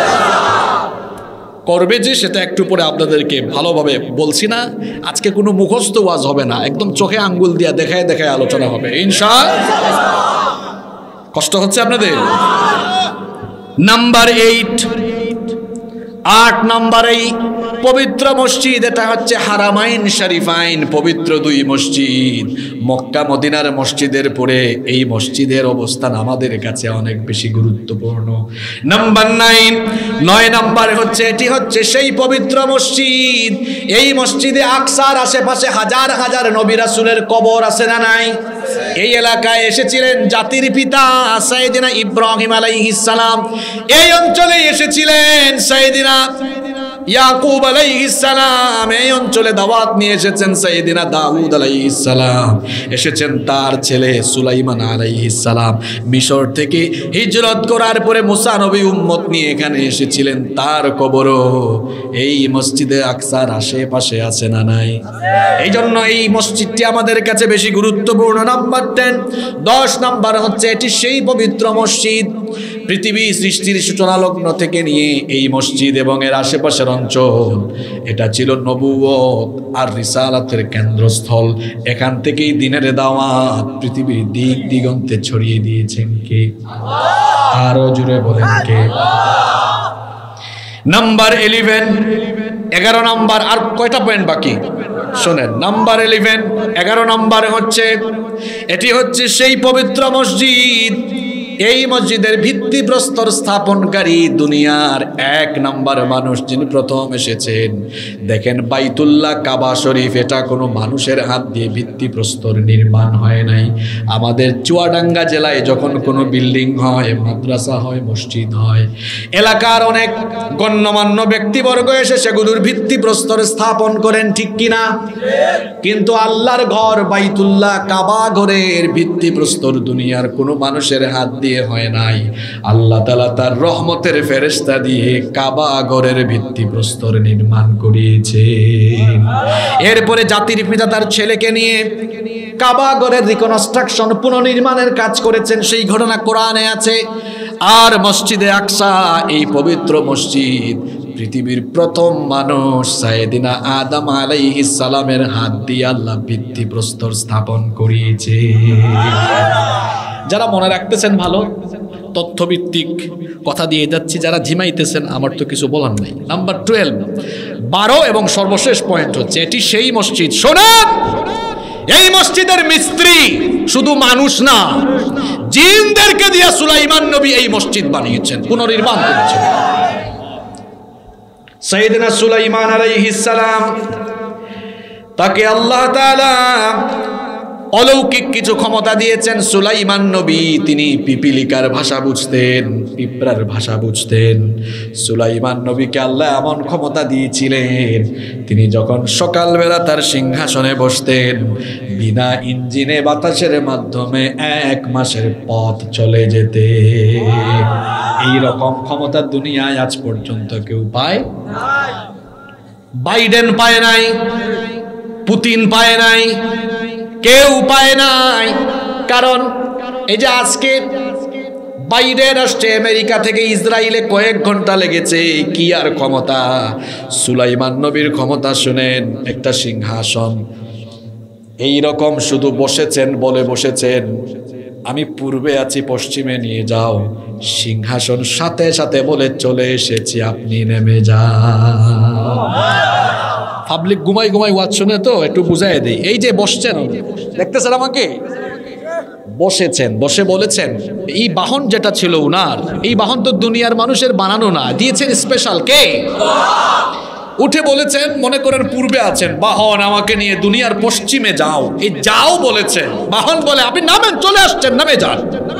করবে যে সেটা একটু পরে আপনাদেরকে ভালোভাবে বলছি না। আজকে কোনো মুখস্থ ওয়াজ হবে না, একদম চোখে আঙ্গুল দিয়া দেখায় দেখায় আলোচনা হবে ইনশাআল্লাহ। কষ্ট হচ্ছে আপনাদের? নাম্বার 8 নম্বরে পবিত্র মসজিদ, এটা হচ্ছে হারামাইন শরীফাইন, পবিত্র 2 মসজিদ। মক্কা মদিনার মসজিদের পরে এই মসজিদের অবস্থান আমাদের কাছে অনেক বেশি গুরুত্বপূর্ণ। নাম্বার 9 নম্বরে হচ্ছে এটি হচ্ছে সেই পবিত্র মসজিদ। এই মসজিদে আকসার আশেপাশে হাজার হাজার নবী রাসূলের কবর আছে না নাই? এই এলাকায় এসেছিলেন জাতির পিতা সাইয়েদিনা ইব্রাহিম আলাইহিস সালাম। এই অঞ্চলে এসেছিলেন সাইয়েদিনা ইয়াকুব আলাইহিস সালাম। এই অঞ্চলে দাওয়াত নিয়ে এসেছেন সাইয়েদিনা দাউদ আলাইহিস সালাম। এসেছেন তার ছেলে সুলাইমান আলাইহিস সালাম। মিশর থেকে হিজরত করার পরে মুসা নবী উম্মত নিয়ে এখানে এসেছিলেন, তার কবরও এই মসজিদে আকসার আশেপাশে আছে না নাই? এই জন্য এই মসজিদটি আমাদের কাছে বেশি গুরুত্বপূর্ণ। নাম্বার 10 নম্বর হচ্ছে এটি সেই পবিত্র মসজিদ, পৃথিবী সৃষ্টির সূচনা লগ্ন থেকে নিয়ে এই মসজিদ এবং এর আশেপাশের অঞ্চল এটা ছিল নবুয়ত আর রিসালাতের কেন্দ্রস্থল। এখান থেকেই দিনের দাওয়াত পৃথিবীর দিক দিগন্তে ছড়িয়ে দিয়েছেন কে? আরো জোরে বলেন কে? নাম্বার 11 নম্বর। আর কয়টা পয়েন্ট বাকি শোনেন। নাম্বার 11 নম্বরে হচ্ছে এটি হচ্ছে সেই পবিত্র মসজিদ। এই মসজিদের ভিত্তিপ্রস্তর স্থাপনকারী দুনিয়ার 1 নম্বর মানুষ যিনি প্রথম এসেছেন। দেখেন বাইতুল্লাহ কাবা শরীফ এটা কোনো মানুষের হাত দিয়ে ভিত্তিপ্রস্তর নির্মাণ হয় নাই। আমাদের চুয়াডাঙ্গা জেলায় যখন কোনো বিল্ডিং হয়, মাদ্রাসা হয়, মসজিদ হয়, এলাকার অনেক গণ্যমান্য ব্যক্তিবর্গ এসে সেগুলোর ভিত্তিপ্রস্তর স্থাপন করেন, ঠিক কিনা? কিন্তু আল্লাহর ঘর বাইতুল্লাহ কাবা ঘরের ভিত্তিপ্রস্তর দুনিয়ার কোনো মানুষের হাত দিয়ে হয় নাই। আল্লাহ তাআলা তার রহমতের ফেরেশতা দিয়ে কাবা ঘরের ভিত্তিপ্রস্তর নির্মাণ করিয়েছেন। এরপরে জাতির পিতা তার ছেলেকে নিয়ে কাবা ঘরের রিকনস্ট্রাকশন পুনর্নির্মাণের কাজ করেছেন, সেই ঘটনা কোরআনে আছে। আর মসজিদে আকসা এই পবিত্র মসজিদ পৃথিবীর প্রথম মানুষ সাইয়েদিনা আদম আলাইহিস সালামের হাত দিয়ে আল্লাহ ভিত্তিপ্রস্তর স্থাপন করিয়েছে। যারা মনে রাখতেছেন ভালো, তথ্যভিত্তিক কথা দিয়ে যাচ্ছি, যারা ঝিমাইতেছেন আমার তো কিছু বলার নাই। নাম্বার 12, 12 এবং সর্বশেষ পয়েন্ট হচ্ছে এটি সেই মসজিদ, শোনেন, এই মসজিদের মিস্ত্রি শুধু মানুষ না, জিনদেরকে দিয়ে সুলাইমান নবী এই মসজিদ বানিয়েছেন, পুনর্নির্মাণ করেছেন। সাইয়েদনা সুলাইমান আলাইহিস সালাম, তাকে আল্লাহ তাআলা অলৌকিক কিছু ক্ষমতা দিয়েছেন। সুলাইমান নবী তিনি পিপিলিকার ভাষা বুঝতেন, পিঁপড়ার ভাষা বুঝতেন। সুলাইমান নবীকে আল্লাহ এমন ক্ষমতা দিয়েছিলেন, তিনি যখন সকালবেলা তার সিংহাসনে বসতেন, বিনা ইঞ্জিনে বাতাসের মাধ্যমে 1 মাসের পথ চলে যেতে। এই রকম ক্ষমতা দুনিয়ায় আজ পর্যন্ত কেউ পায় নাই। বাইডেন পায় নাই, পুতিন পায় নাই, কেউ পায় নাই। কারণ এই যে আজকে বাইডেন আসছে আমেরিকা থেকে ইসরায়েলে, কয়েক ঘন্টা লেগেছে, কি আর ক্ষমতা! সুলাইমান নবীর ক্ষমতা শুনেন, একটা সিংহাসন এই রকম শুধু বসেছেন, বলে বসেছেন আমি পূর্বে আছি, পশ্চিমে নিয়ে যাও। সিংহাসন সাথে সাথে বলে চলে এসেছি, আপনি নেমে যান। পাবলিক ঘুমাই ঘুমাই ওয়াজ শুনে তো একটু বুঝাই দেই। এই যে বসছেন, দেখতেছেন আমাকে, বসেছেন, বসে বলেছেন এই বাহন যেটা ছিল উনার, এই বাহন তো দুনিয়ার মানুষের বানানো না, দিয়েছেন স্পেশাল কে? উঠে বলেছেন, মনে করেন পূর্বে আছেন, বাহন আমাকে নিয়ে দুনিয়ার পশ্চিমে যাও। এই যাও বলেছেন, বাহন বলে আপনি নামেন, চলে আসছেন, নামে যান।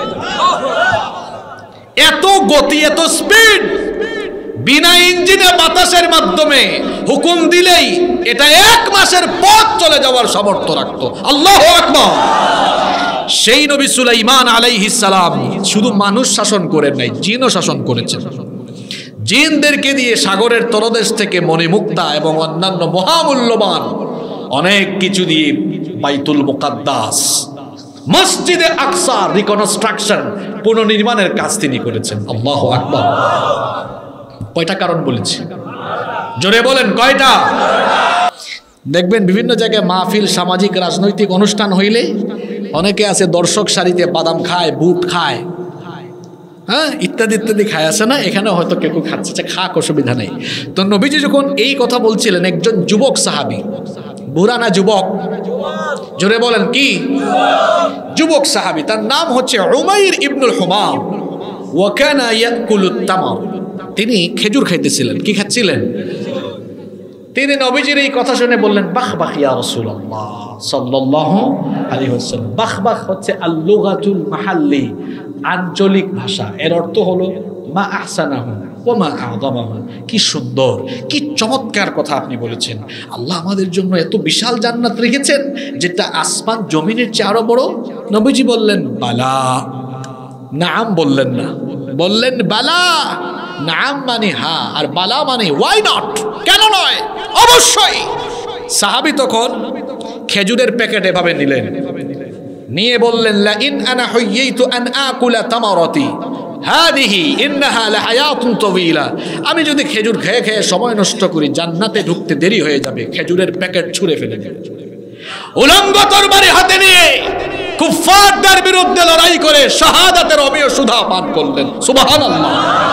এত গতি, এত স্পিড, বিনা ইঞ্জিনে বাতাসের মাধ্যমে হুকুম দিলেই এটা 1 মাসের পথ চলে যাওয়ার সামর্থ্য রাখতো। আল্লাহু আকবার। সেই নবী সুলাইমান আলাইহিস সালাম শুধু মানুষ শাসন করেন নাই, জিনও শাসন করেছেন। জিনদেরকে দিয়ে সাগরের তলদেশ থেকে মণিমুক্তা এবং অন্যান্য মহামূল্যবান অনেক কিছু দিয়ে বাইতুল মুকাদ্দাস, মসজিদে আকসা রিকনস্ট্রাকশন, পুনর্নির্মাণের কাজ তিনি করেছেন। আল্লাহু আকবার। কয়টা কারণ বলেছি? জোরে বলেন কয়টা? দেখবেন বিভিন্ন জায়গায় মাহফিল, সামাজিক রাজনৈতিক অনুষ্ঠান হইলে অনেকে আছে দর্শক সারিতে বাদাম খায়, বুট খায়, হ্যাঁ, ইত্যাদি ইত্যাদি খায়, আছে না? এখানে হয়তো কেউ খাচ্ছে, খাক, অসুবিধা নেই। তো নবীজি যখন এই কথা বলছিলেন, একজন যুবক সাহাবী, বুড়া না যুবক? জোরে বলেন কি? যুবক সাহাবী, তার নাম হচ্ছে উমাইর ইবনুল হুমাম। ওয়া কানা ইয়াকুলুত তামার, তিনি খেজুর খাইতেছিলেন। কি খাচ্ছিলেন? তিনি নবীজির এই কথা শুনে বললেন, বাহ বাহ ইয়া রাসূলুল্লাহ সাল্লাল্লাহু আলাইহি ওয়াসাল্লাম। বাহ বাহ হচ্ছে আল-লুগাতুল মাহাল্লি, আঞ্চলিক ভাষা। এর অর্থ হলো মা আহসানাহু ওয়া মা আযমাহু। কি সুন্দর, কি চমৎকার কথা আপনি বলেছেন। আল্লাহ আমাদের জন্য এত বিশাল জান্নাত রেখেছেন যেটা আসমান জমিনের চেয়ে আরো বড়। নবীজি বললেন বালা। নাম বললেন না, বললেন বালা। নাম মানে হ্যাঁ, আর বালা মানে ওয়াই নট, কেন নয়, অবশ্যই। সাহাবী তখন খেজুরের প্যাকেট এভাবে নিলেন, নিয়ে বললেন লা ইন আনা হুইয়িতু আন আকুলা তামারাতি হাদিহি ইন্নাহা লাহায়াতুন তাওয়িলা। আমি যদি খেজুর খেয়ে খেয়ে সময় নষ্ট করি, জান্নাতে ঢুকতে দেরি হয়ে যাবে। খেজুরের প্যাকেট ছুঁড়ে ফেলে দেবে। উলঙ্গ তরবারি হাতে নিয়ে কুফফারদের বিরুদ্ধে লড়াই করে শাহাদাতের অমীয় সুধা পান করলেন। সুবহানাল্লাহ।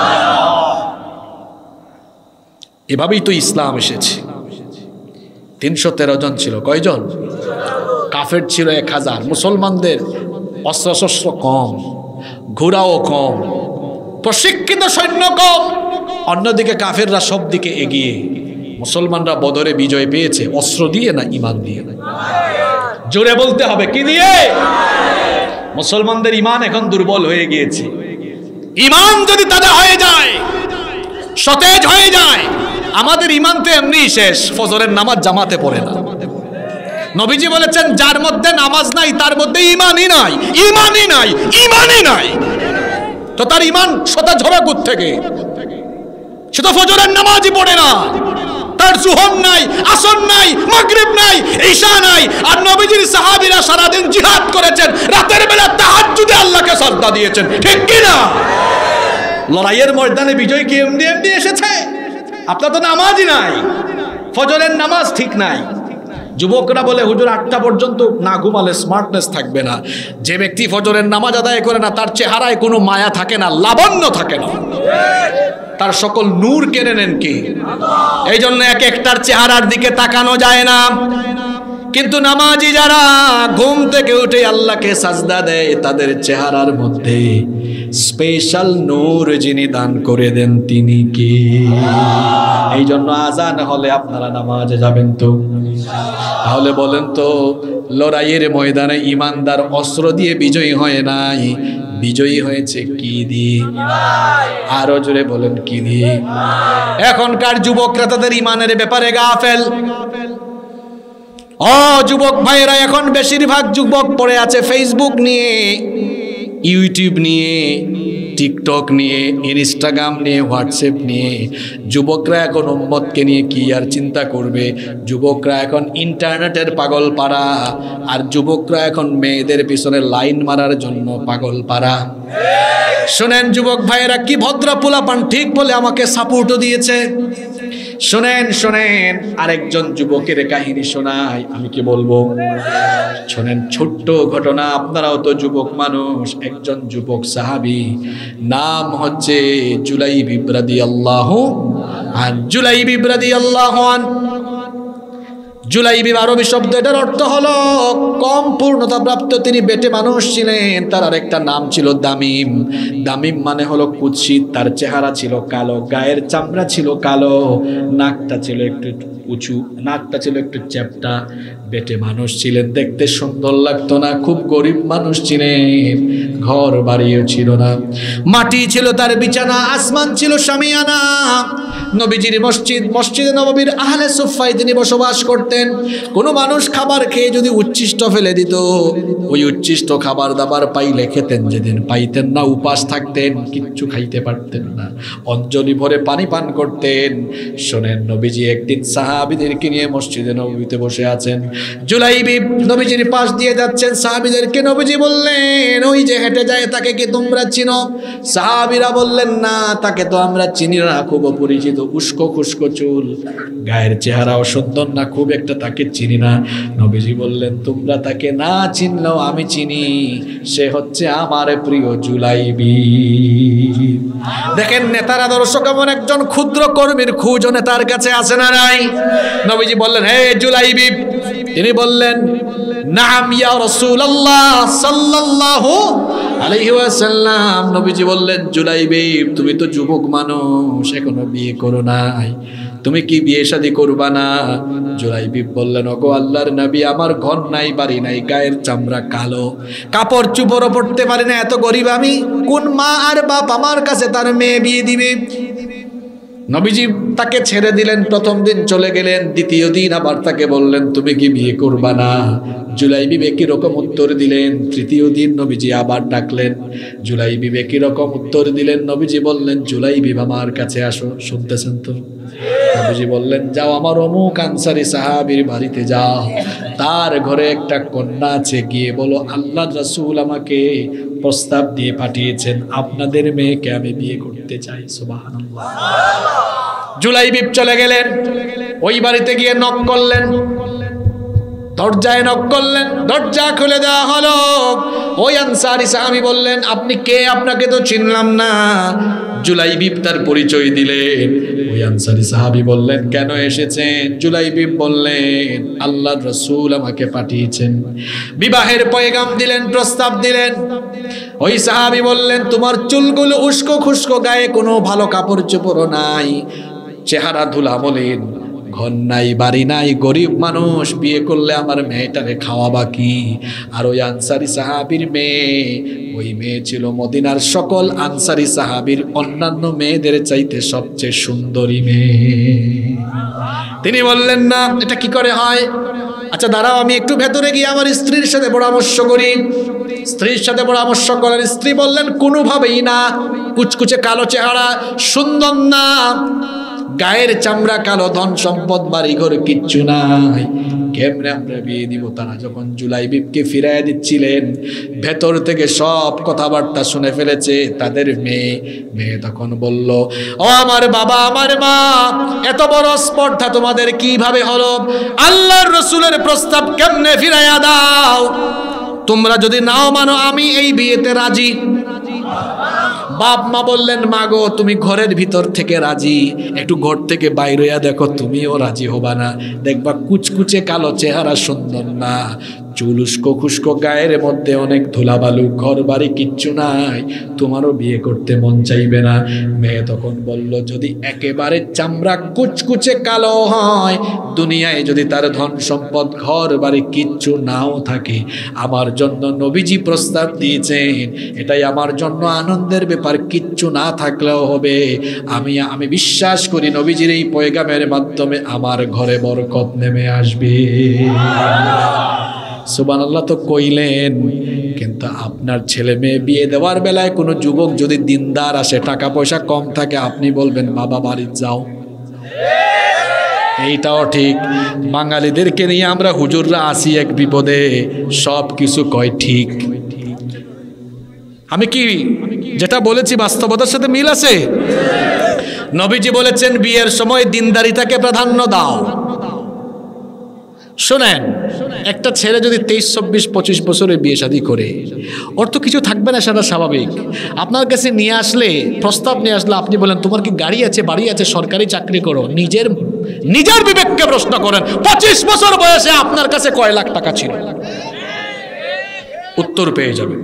এভাবেই তো ইসলাম এসেছে। 313 জন ছিল, কয়জন? কাফের ছিল 1000। মুসলমানদের অস্ত্রশস্ত্র কম, ঘোড়াও কম, প্রশিক্ষিত সৈন্য কম। অন্যদিকে কাফেররা সব দিকে এগিয়ে। মুসলমানরা বদরে বিজয় পেয়েছে অস্ত্র দিয়ে না ঈমান দিয়ে? জোরে বলতে হবে, কি দিয়ে? মুসলমানদের ঈমান এখন দুর্বল হয়ে গিয়েছে। ঈমান যদি তাজা হয়ে যায়, সতেজ হয়ে যায়, আমাদের ঈমান তো এমনি শেষ। ফজরের নামাজ জামাতে পড়ে না। নবীজি বলেছেন যার মধ্যে নামাজ নাই তার মধ্যে ঈমানই নাই, ঈমানই নাই, ঈমানই নাই। তো তার ঈমান সতেজ হবে কোত্থেকে? সে তো ফজরের নামাজই পড়ে না, তার যুহর নাই, আসর নাই, মাগরিব নাই, ঈশা নাই। আর নবীজির সাহাবীরা সারাদিন জিহাদ করেছেন, রাতের বেলা তাহাজ্জুদে আল্লাহকে সাজদা দিয়েছেন, ঠিক কি না? লড়াইয়ের ময়দানে বিজয় কি এমনি এমনি এসেছে? আপনার তো নামাজই নাই, ফজরের নামাজ ঠিক নাই, যুবকরা বলে হুজুর 8টা পর্যন্ত না ঘুমালে স্মার্টনেস থাকবে না। যে ব্যক্তি ফজরের নামাজ আদায় করে না তার চেহারায় কোনো মায়া থাকে না, লাবণ্য থাকে না, তার সকল নূর কেড়ে নেন কি? এই জন্য এক একটার চেহারার দিকে তাকানো যায় না। কিন্তু নামাজি যারা ঘুম থেকে উঠে আল্লাহকে সাজদা দেয় তাদের চেহারার মধ্যে স্পেশাল নূর যিনি দান করে দেন তিনি কি? এই জন্য আজান হলে আপনারা নামাজে যাবেন তো? তাহলে বলেন তো, লড়াইয়ের ময়দানে ইমানদার অস্ত্র দিয়ে বিজয়ী হয় নাই, বিজয়ী হয়েছে কি দিয়ে? আরো জোরে বলেন কি দিয়ে? এখনকার যুবকরা তাদের ইমানের ব্যাপারে গাফেল। ও যুবক ভাইয়েরা, এখন বেশিরভাগ যুবক পড়ে আছে ফেসবুক নিয়ে, ইউটিউব নিয়ে, টিকটক নিয়ে, ইনস্টাগ্রাম নিয়ে, হোয়াটসঅ্যাপ নিয়ে। যুবকরা এখন উম্মতকে নিয়ে কি আর চিন্তা করবে? যুবকরা এখন ইন্টারনেটের পাগল পাড়া, আর যুবকরা এখন মেয়েদের পিছনে লাইন মারার জন্য পাগল পাড়া। শোনেন যুবক ভাইয়েরা, কি ভদ্র পোলাপান ঠিক বলে আমাকে সাপোর্টও দিয়েছে। শোনেন শোনেন, আরেকজন যুবকের কাহিনী শোনাই। আমি কি বলবো? শোনেন, ছোট্ট ঘটনা, আপনারাও তো যুবক মানুষ। একজন যুবক সাহাবী, নাম হচ্ছে জুলাইব রাদিয়াল্লাহু আনহু। জুলাইব রাদিয়াল্লাহু আনহু, জুলাইব আরবি শব্দ, এটার অর্থ হলো কম পূর্ণতা প্রাপ্ত। তিনি বেটে মানুষ ছিলেন। তার আরেকটা নাম ছিল দামিম। দামিম মানে হলো কুৎসিত। তার চেহারা ছিল কালো, গায়ের চামড়া ছিল কালো, নাকটা ছিল একটু উঁচু, নাকটা ছিল একটু চ্যাপ্টা। বেটে মানুষ ছিলেন, দেখতে সুন্দর লাগতো না, খুব গরিব মানুষ ছিলেন, ঘর বাড়িও ছিল না, মাটি ছিল তার বিছানা, আসমান ছিল শামিয়ানা। নবীজির মসজিদ, মসজিদে নববীর আহলে সুফায় তিনি বসবাস করতেন। কোনো মানুষ খাবার খেয়ে যদি উচ্ছিষ্ট ফেলে দিত, ওই উচ্ছিষ্ট খাবার দাবার পাইলে খেতেন, যেদিন পাইতেন না উপাস থাকতেন, কিচ্ছু খাইতে পারতেন না, অঞ্জলি ভরে পানি পান করতেন। শোনেন, নবীজি একদিন সাহাবীদেরকে নিয়ে মসজিদে নববীতে বসে আছেন। জুলাইব নবীজির পাশ দিয়ে যাচ্ছেন। সাহাবীদেরকে নবীজি বললেন, ওই যে হেঁটে যায় তাকে কি তোমরা চিনো? সাহাবীরা বললেন, না, তাকে তো আমরা চিনি না, খুব অপরিচিত, উস্কো খুস্কো চুল, গায়ের চেহারাও সুন্দর না, খুব একটা তাকে চিনি না। নবীজি বললেন, তোমরা তাকে না চিনলেও আমি চিনি, সে হচ্ছে আমার প্রিয় জুলাইবি। দেখেন নেতার আদর্শ কেমন। একজন ক্ষুদ্র কর্মীর খোঁজ নেতার কাছে আসে না নাই? নবীজি বললেন, হে জুলাইবি। তিনি বললেন, নাম ইয়া রাসূলুল্লাহ সাল্লাল্লাহু আলাইহি ওয়াসাল্লাম। নবীজি বললেন, জুলাইবি, তুমি তো যুবক মানুষ, এখনো বিয়ে করো নাই, তুমি কি বিয়ে শাদী করবা না? জুলাইবি বললেন, ওগো আল্লাহর নবী, আমার ঘর নাই, বাড়ি নাই, গায়ের চামড়া কালো, কাপড় চুপড়ও পড়তে পারি না, এত গরিব আমি, কোন মা আর বাপ আমার কাছে তার মেয়ে বিয়ে দিবে? নবীজি তাকে ছেড়ে দিলেন। প্রথম দিন চলে গেলেন, দ্বিতীয় দিন আবার তাকে বললেন, তুমি কি বিয়ে করবা না? জুলাইবি একই রকম উত্তর দিলেন। তৃতীয় দিন নবীজি আবার ডাকলেন, জুলাইবি একই রকম উত্তর দিলেন। নবীজি বললেন, জুলাইবি আমার কাছে আসো। শুনতেছেন তো? নবীজি বললেন, যাও আমার অমুক আনসারী সাহাবীর বাড়িতে যাও, তার ঘরে একটা কন্যা আছে, গিয়ে বলো আল্লাহর রাসূল আমাকে প্রস্তাব দিয়ে পাঠিয়েছেন, আপনাদের মেয়েকে আমি বিয়ে করতে চাই। সুবহানাল্লাহ। জুলাইবি চলে গেলেন, ওই বাড়িতে গিয়ে নক করলেন, দরজায় নক করলেন, দরজা খুলে দেওয়া হলো। ওই আনসারী সাহাবী বললেন, আপনি কে? আপনাকে তো চিনলাম না। জুলাইবি তার পরিচয় দিলেন। ওই আনসারী সাহাবী বললেন, কেন এসেছেন? জুলাইবি বললেন, আল্লাহর রাসূল আমাকে পাঠিয়েছেন। বিবাহের পয়গাম দিলেন, প্রস্তাব দিলেন। ওই সাহাবী বললেন, তোমার চুলগুলো উস্কো খুস্কো, গায়ে কোনো ভালো কাপড় চোপড় নাই, চেহারা ধুলা মলিন, ঘর নাই, বাড়ি নাই, গরিব মানুষ, বিয়ে করলে আমার মেয়েটারে খাওয়াবা কি? আর ওই আনসারী সাহাবীর মেয়ে, ওই মেয়ে ছিল মদিনার সকল আনসারী সাহাবীর অন্যান্য মেয়েদের চাইতে সবচেয়ে সুন্দরী মেয়ে। তিনি বললেন, না, এটা কি করে হয়? আচ্ছা দাঁড়াও, আমি একটু ভেতরে গিয়ে আমার স্ত্রীর সাথে পরামর্শ করি। স্ত্রীর সাথে পরামর্শ করেন। স্ত্রী বললেন, কোনোভাবেই না, কুচকুচে কালো চেহারা, সুন্দর না, গায়ের চামড়া কালো, ধন সম্পদ বাড়িঘর কিচ্ছু নাই, কেমনে আমরা বিয়ে দিব। তারা যখন জুলাইবিবকে ফিরাই দিচ্ছিলেন, ভেতর থেকে সব কথাবার্তা শুনে ফেলেছে তাদের মেয়ে তখন বলল, ও আমার বাবা, আমার মা, এত বড় স্পর্ধা তোমাদের কিভাবে হলো? আল্লাহর রাসূলের প্রস্তাব কেমনে ফিরাইয়া দাও? তোমরা যদি নাও মানো আমি এই বিয়েতে রাজি। বাপ মা বললেন, মা গো, তুমি ঘরের ভিতর থেকে রাজি, একটু ঘর থেকে বাইরে দেখো, তুমিও রাজি হবা না। দেখবা কুচকুচে কালো চেহারা সুন্দর না, চুল উস্কো খুস্কো, গায়ের মধ্যে অনেক ধুলাবালু, ঘর বাড়ি কিচ্ছু নাই, তোমারও বিয়ে করতে মন চাইবে না। মেয়ে তখন বলল, যদি একেবারে চামড়া কুচকুচে কালো হয়, দুনিয়ায় যদি তার ধন সম্পদ ঘর বাড়ি কিচ্ছু নাও থাকে, আমার জন্য নবীজি প্রস্তাব দিয়েছেন, এটাই আমার জন্য আনন্দের ব্যাপার, কিচ্ছু না থাকলেও হবে। আমি বিশ্বাস করি নবীজির এই পয়গামের মাধ্যমে আমার ঘরে বরকত নেমে আসবে। সুবহানাল্লাহ তো কইলেন, কিন্তু আপনার ছেলে মেয়ে বিয়ে দেওয়ার বেলায় কোনো যুবক যদি দিনদার আসে, টাকা পয়সা কম থাকে, আপনি বলবেন বাবা বাড়ি যাও। এইটাও ঠিক, বাঙালিদেরকে নিয়ে আমরা হুজুররা আসি এক বিপদে, সব কিছু কয় ঠিক। আমি কি যেটা বলেছি বাস্তবতার সাথে মিল আছে? নবীজি বলেছেন বিয়ের সময় দিনদারিতাকে প্রাধান্য দাও। শোনেন, একটা ছেলে যদি 23, 24, 25 বছরে বিয়ে শাদী করে, ওর তো কিছু থাকবে না, সেটা স্বাভাবিক। আপনার কাছে নিয়ে আসলে, প্রস্তাব নিয়ে আসলে, আপনি বলেন তোমার কি গাড়ি আছে, বাড়ি আছে, সরকারি চাকরি করো, নিজের বিবেককে প্রশ্ন করেন, 25 বছর বয়সে আপনার কাছে কয় লাখ টাকা ছিল? উত্তর পেয়ে যাবেন।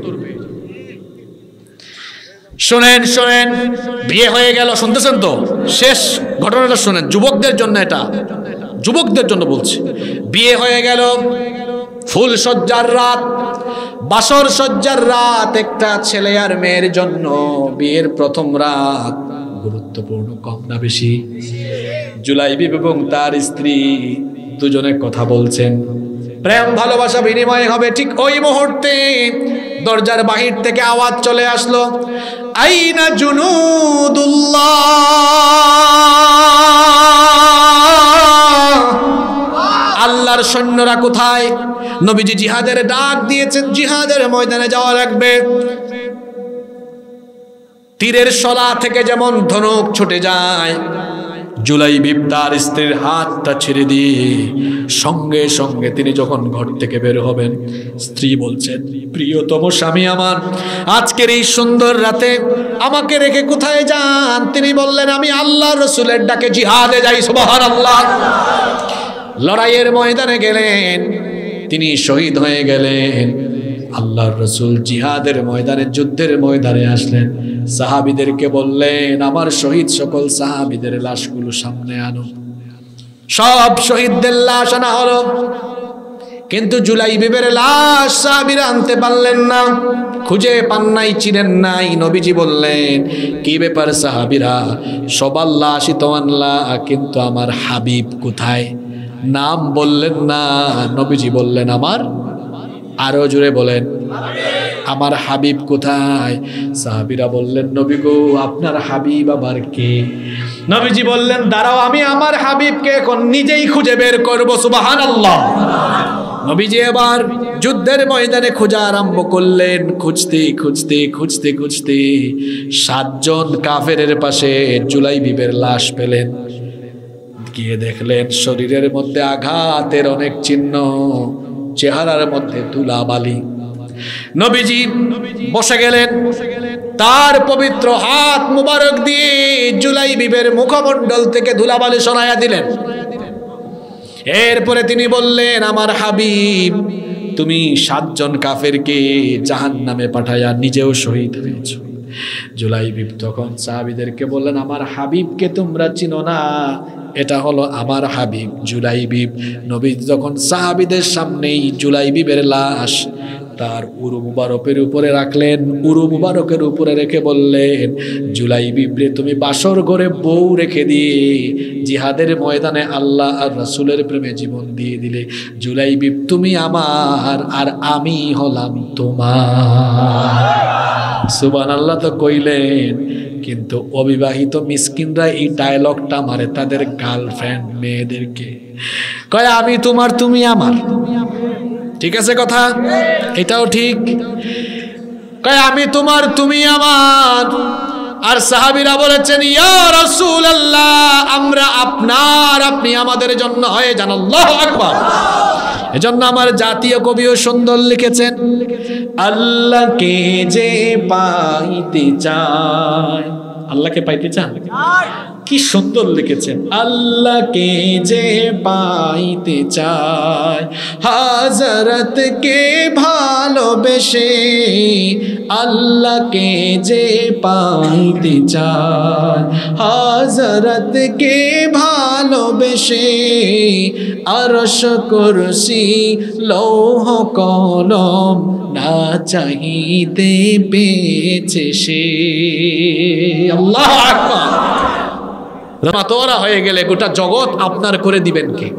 শোনেন, বিয়ে হয়ে গেল, শুনতেছেন তো? শেষ ঘটনাটা শোনেন, যুবকদের জন্য, এটা যুবকদের জন্য বলছি। বিয়ে হয়ে গেল, ফুল সজ্জার রাত, বাসর সজ্জার রাত, একটা ছেলে আর মেয়ের জন্য বিয়ের প্রথম রাত গুরুত্বপূর্ণ, কম না বেশি? জুলাইবিব এবং তার স্ত্রী দুজনে কথা বলছেন, প্রেম ভালোবাসা বিনিময় হবে। ঠিক ওই মুহূর্তে দরজার বাহির থেকে আওয়াজ চলে আসলো, আইনা জুনুদুল্লাহ, আল্লাহর সৈন্যরা কোথায়? নবীজি জিহাদের ডাক দিয়েছেন, জিহাদের ময়দানে যাওয়া লাগবে। তীরের শলা থেকে যেমন ধনুক ছুটে যায়, জুলাইবিব তার স্ত্রীর হাতটা ছেড়ে দিয়ে সঙ্গে সঙ্গে তিনি যখন ঘর থেকে বের হবেন, স্ত্রী বলছেন, প্রিয়তম স্বামী আমার, আজকের এই সুন্দর রাতে আমাকে রেখে কোথায় যান? তিনি বললেন, আমি আল্লাহর রাসূলের ডাকে জিহাদে যাই। সুবহানাল্লাহ। লড়াইয়ের ময়দানে গেলেন, তিনি শহীদ হয়ে গেলেন। আল্লাহর রাসূল জিহাদের ময়দানে, যুদ্ধের ময়দানে আসলেন, সাহাবীদেরকে বললেন, আমার শহীদ সকল সাহাবীদের লাশগুলো সামনে আনো। সব শহীদদের লাশ আনা হলো, কিন্তু জুলাইবিবের লাশ সাহাবীরা আনতে পারলেন না, খুঁজে পান নাই, চিনেন নাই। নবীজি বললেন, কি ব্যাপার সাহাবীরা, সবার লাশই তো আনলা, কিন্তু আমার হাবিব কোথায়? নাম বললেন না। নবীজি বললেন, আমার, আরো জোরে বলেন, আমার হাবিব কোথায়? সাহাবীরা বললেন, নবী গো, আপনার হাবিব আবার কে? নবীজি বললেন, দাঁড়াও, আমি আমার হাবিবকে এখন নিজেই খুঁজে বের করব। সুবহানাল্লাহ। নবীজি এবার যুদ্ধের ময়দানে খোঁজা আরম্ভ করলেন, খুঁজতে খুঁজতে খুঁজতে খুঁজতে 7 জন কাফেরের পাশে জুলাইবিবের লাশ পেলেন। গিয়ে দেখলেন শরীরের মধ্যে আঘাতের অনেক চিহ্ন, চেহারার মধ্যে ধুলাবালি। নবীজি বসে গেলেন, তার পবিত্র হাত মুবারক দিয়ে জুলাইবিবের মুখমণ্ডল থেকে ধুলাবালি সরাইয়া দিলেন। এরপরে তিনি বললেন, আমার হাবিব, তুমি 7 জন কাফেরকে জাহান্নামে পাঠাইয়া নিজেও শহীদ হয়েছ। জুলাইবিব তখন সাহাবীদেরকে বললেন, আমার হাবিবকে তোমরা চিনো না, এটা হলো আমার হাবিব জুলাইবিব। নবী যখন সাহাবীদের সামনেই জুলাইবিবের লাশ তার উরু মুবারকের উপরে রাখলেন, উরু মুবারকের উপরে রেখে বললেন, জুলাইবিব রে, তুমি বাসর ঘরে বউ রেখে দিয়ে জিহাদের ময়দানে আল্লাহ আর রাসূলের প্রেমে জীবন দিয়ে দিলে। জুলাইবিব, তুমি আমার আর আমি হলাম তোমার। সুবহানাল্লাহ তো কইলেন, কিন্তু অবিবাহিত মিসকিনরা এই ডায়লগটা মারে তাদের গার্লফ্রেন্ড মেয়েদেরকে। কয় আমি তোমার তুমি আমার, ঠিক আছে কথা, এটাও ঠিক। কয় আমি তোমার তুমি আমার। আর সাহাবীরা বলেছেন ইয়া রাসূলুল্লাহ আমরা আপনার, আপনি আমাদের জন্য হয়ে যান। আল্লাহু আকবার। এজন্য আমার জাতীয় কবিও সুন্দর লিখেছেন, আল্লাহকে যে পাইতে চায়, আল্লাহকে পাইতে চান, কি সুন্দর লিখেছেন, আল্লাহকে যে পাইতে চায় হযরতকে ভালোবেসে, আল্লাহকে যে পাইতে চায় হযরতকে ভালোবেসে, আরশ কুরসি লৌহ কলম না চাহিতে পেয়েছে সে। আল্লাহু আকবার। রহমাতওয়ারা হয়ে গেলে গোটা জগৎ আপনার করে দিবেন কে?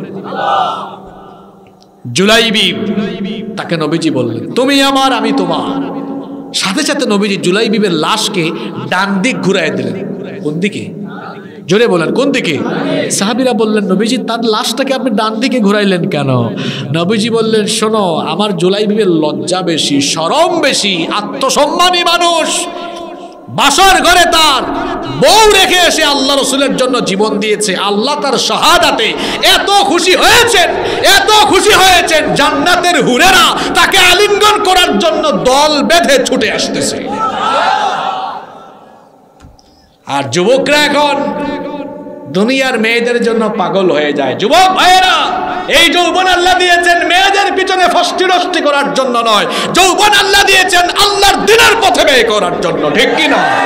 জুলাইবি, তাকে নবীজি বললেন তুমি আমার আমি তোমার। সাথে সাথে নবীজি জুলাইবিবের লাশকে ডান দিক ঘুরাই দিলেন। কোন দিকে? জোরে বলেন কোন দিকে? সাহাবীরা বললেন নবীজি তার লাশটাকে আপনি ডান দিকে ঘুরাইলেন কেন? নবীজি বললেন শোনো, আমার জুলাইবিবের লজ্জা বেশি, শরম বেশি, আত্মসম্মানী মানুষ, বাসর ঘরে তার বউ রেখে এসে আল্লাহ রসুলের জন্য জীবন দিয়েছে। আল্লাহ তার শাহাদাতে এত খুশি হয়েছেন, এত খুশি হয়েছেন, জান্নাতের হুরেরা তাকে আলিঙ্গন করার জন্য দল বেঁধে ছুটে আসতেছে। আর যুবকরা এখন দুনিয়ার মেয়েদের জন্য পাগল হয়ে যায়। যুবক ভাইয়েরা, এই যৌবন আল্লাহ দিয়েছেন মেয়েদের পিছনে ফষ্টি নষ্টি করার জন্য নয়, যৌবন আল্লাহ দিয়েছেন আল্লাহর দ্বীনের পথে ব্যয় করার জন্য, ঠিক কি না?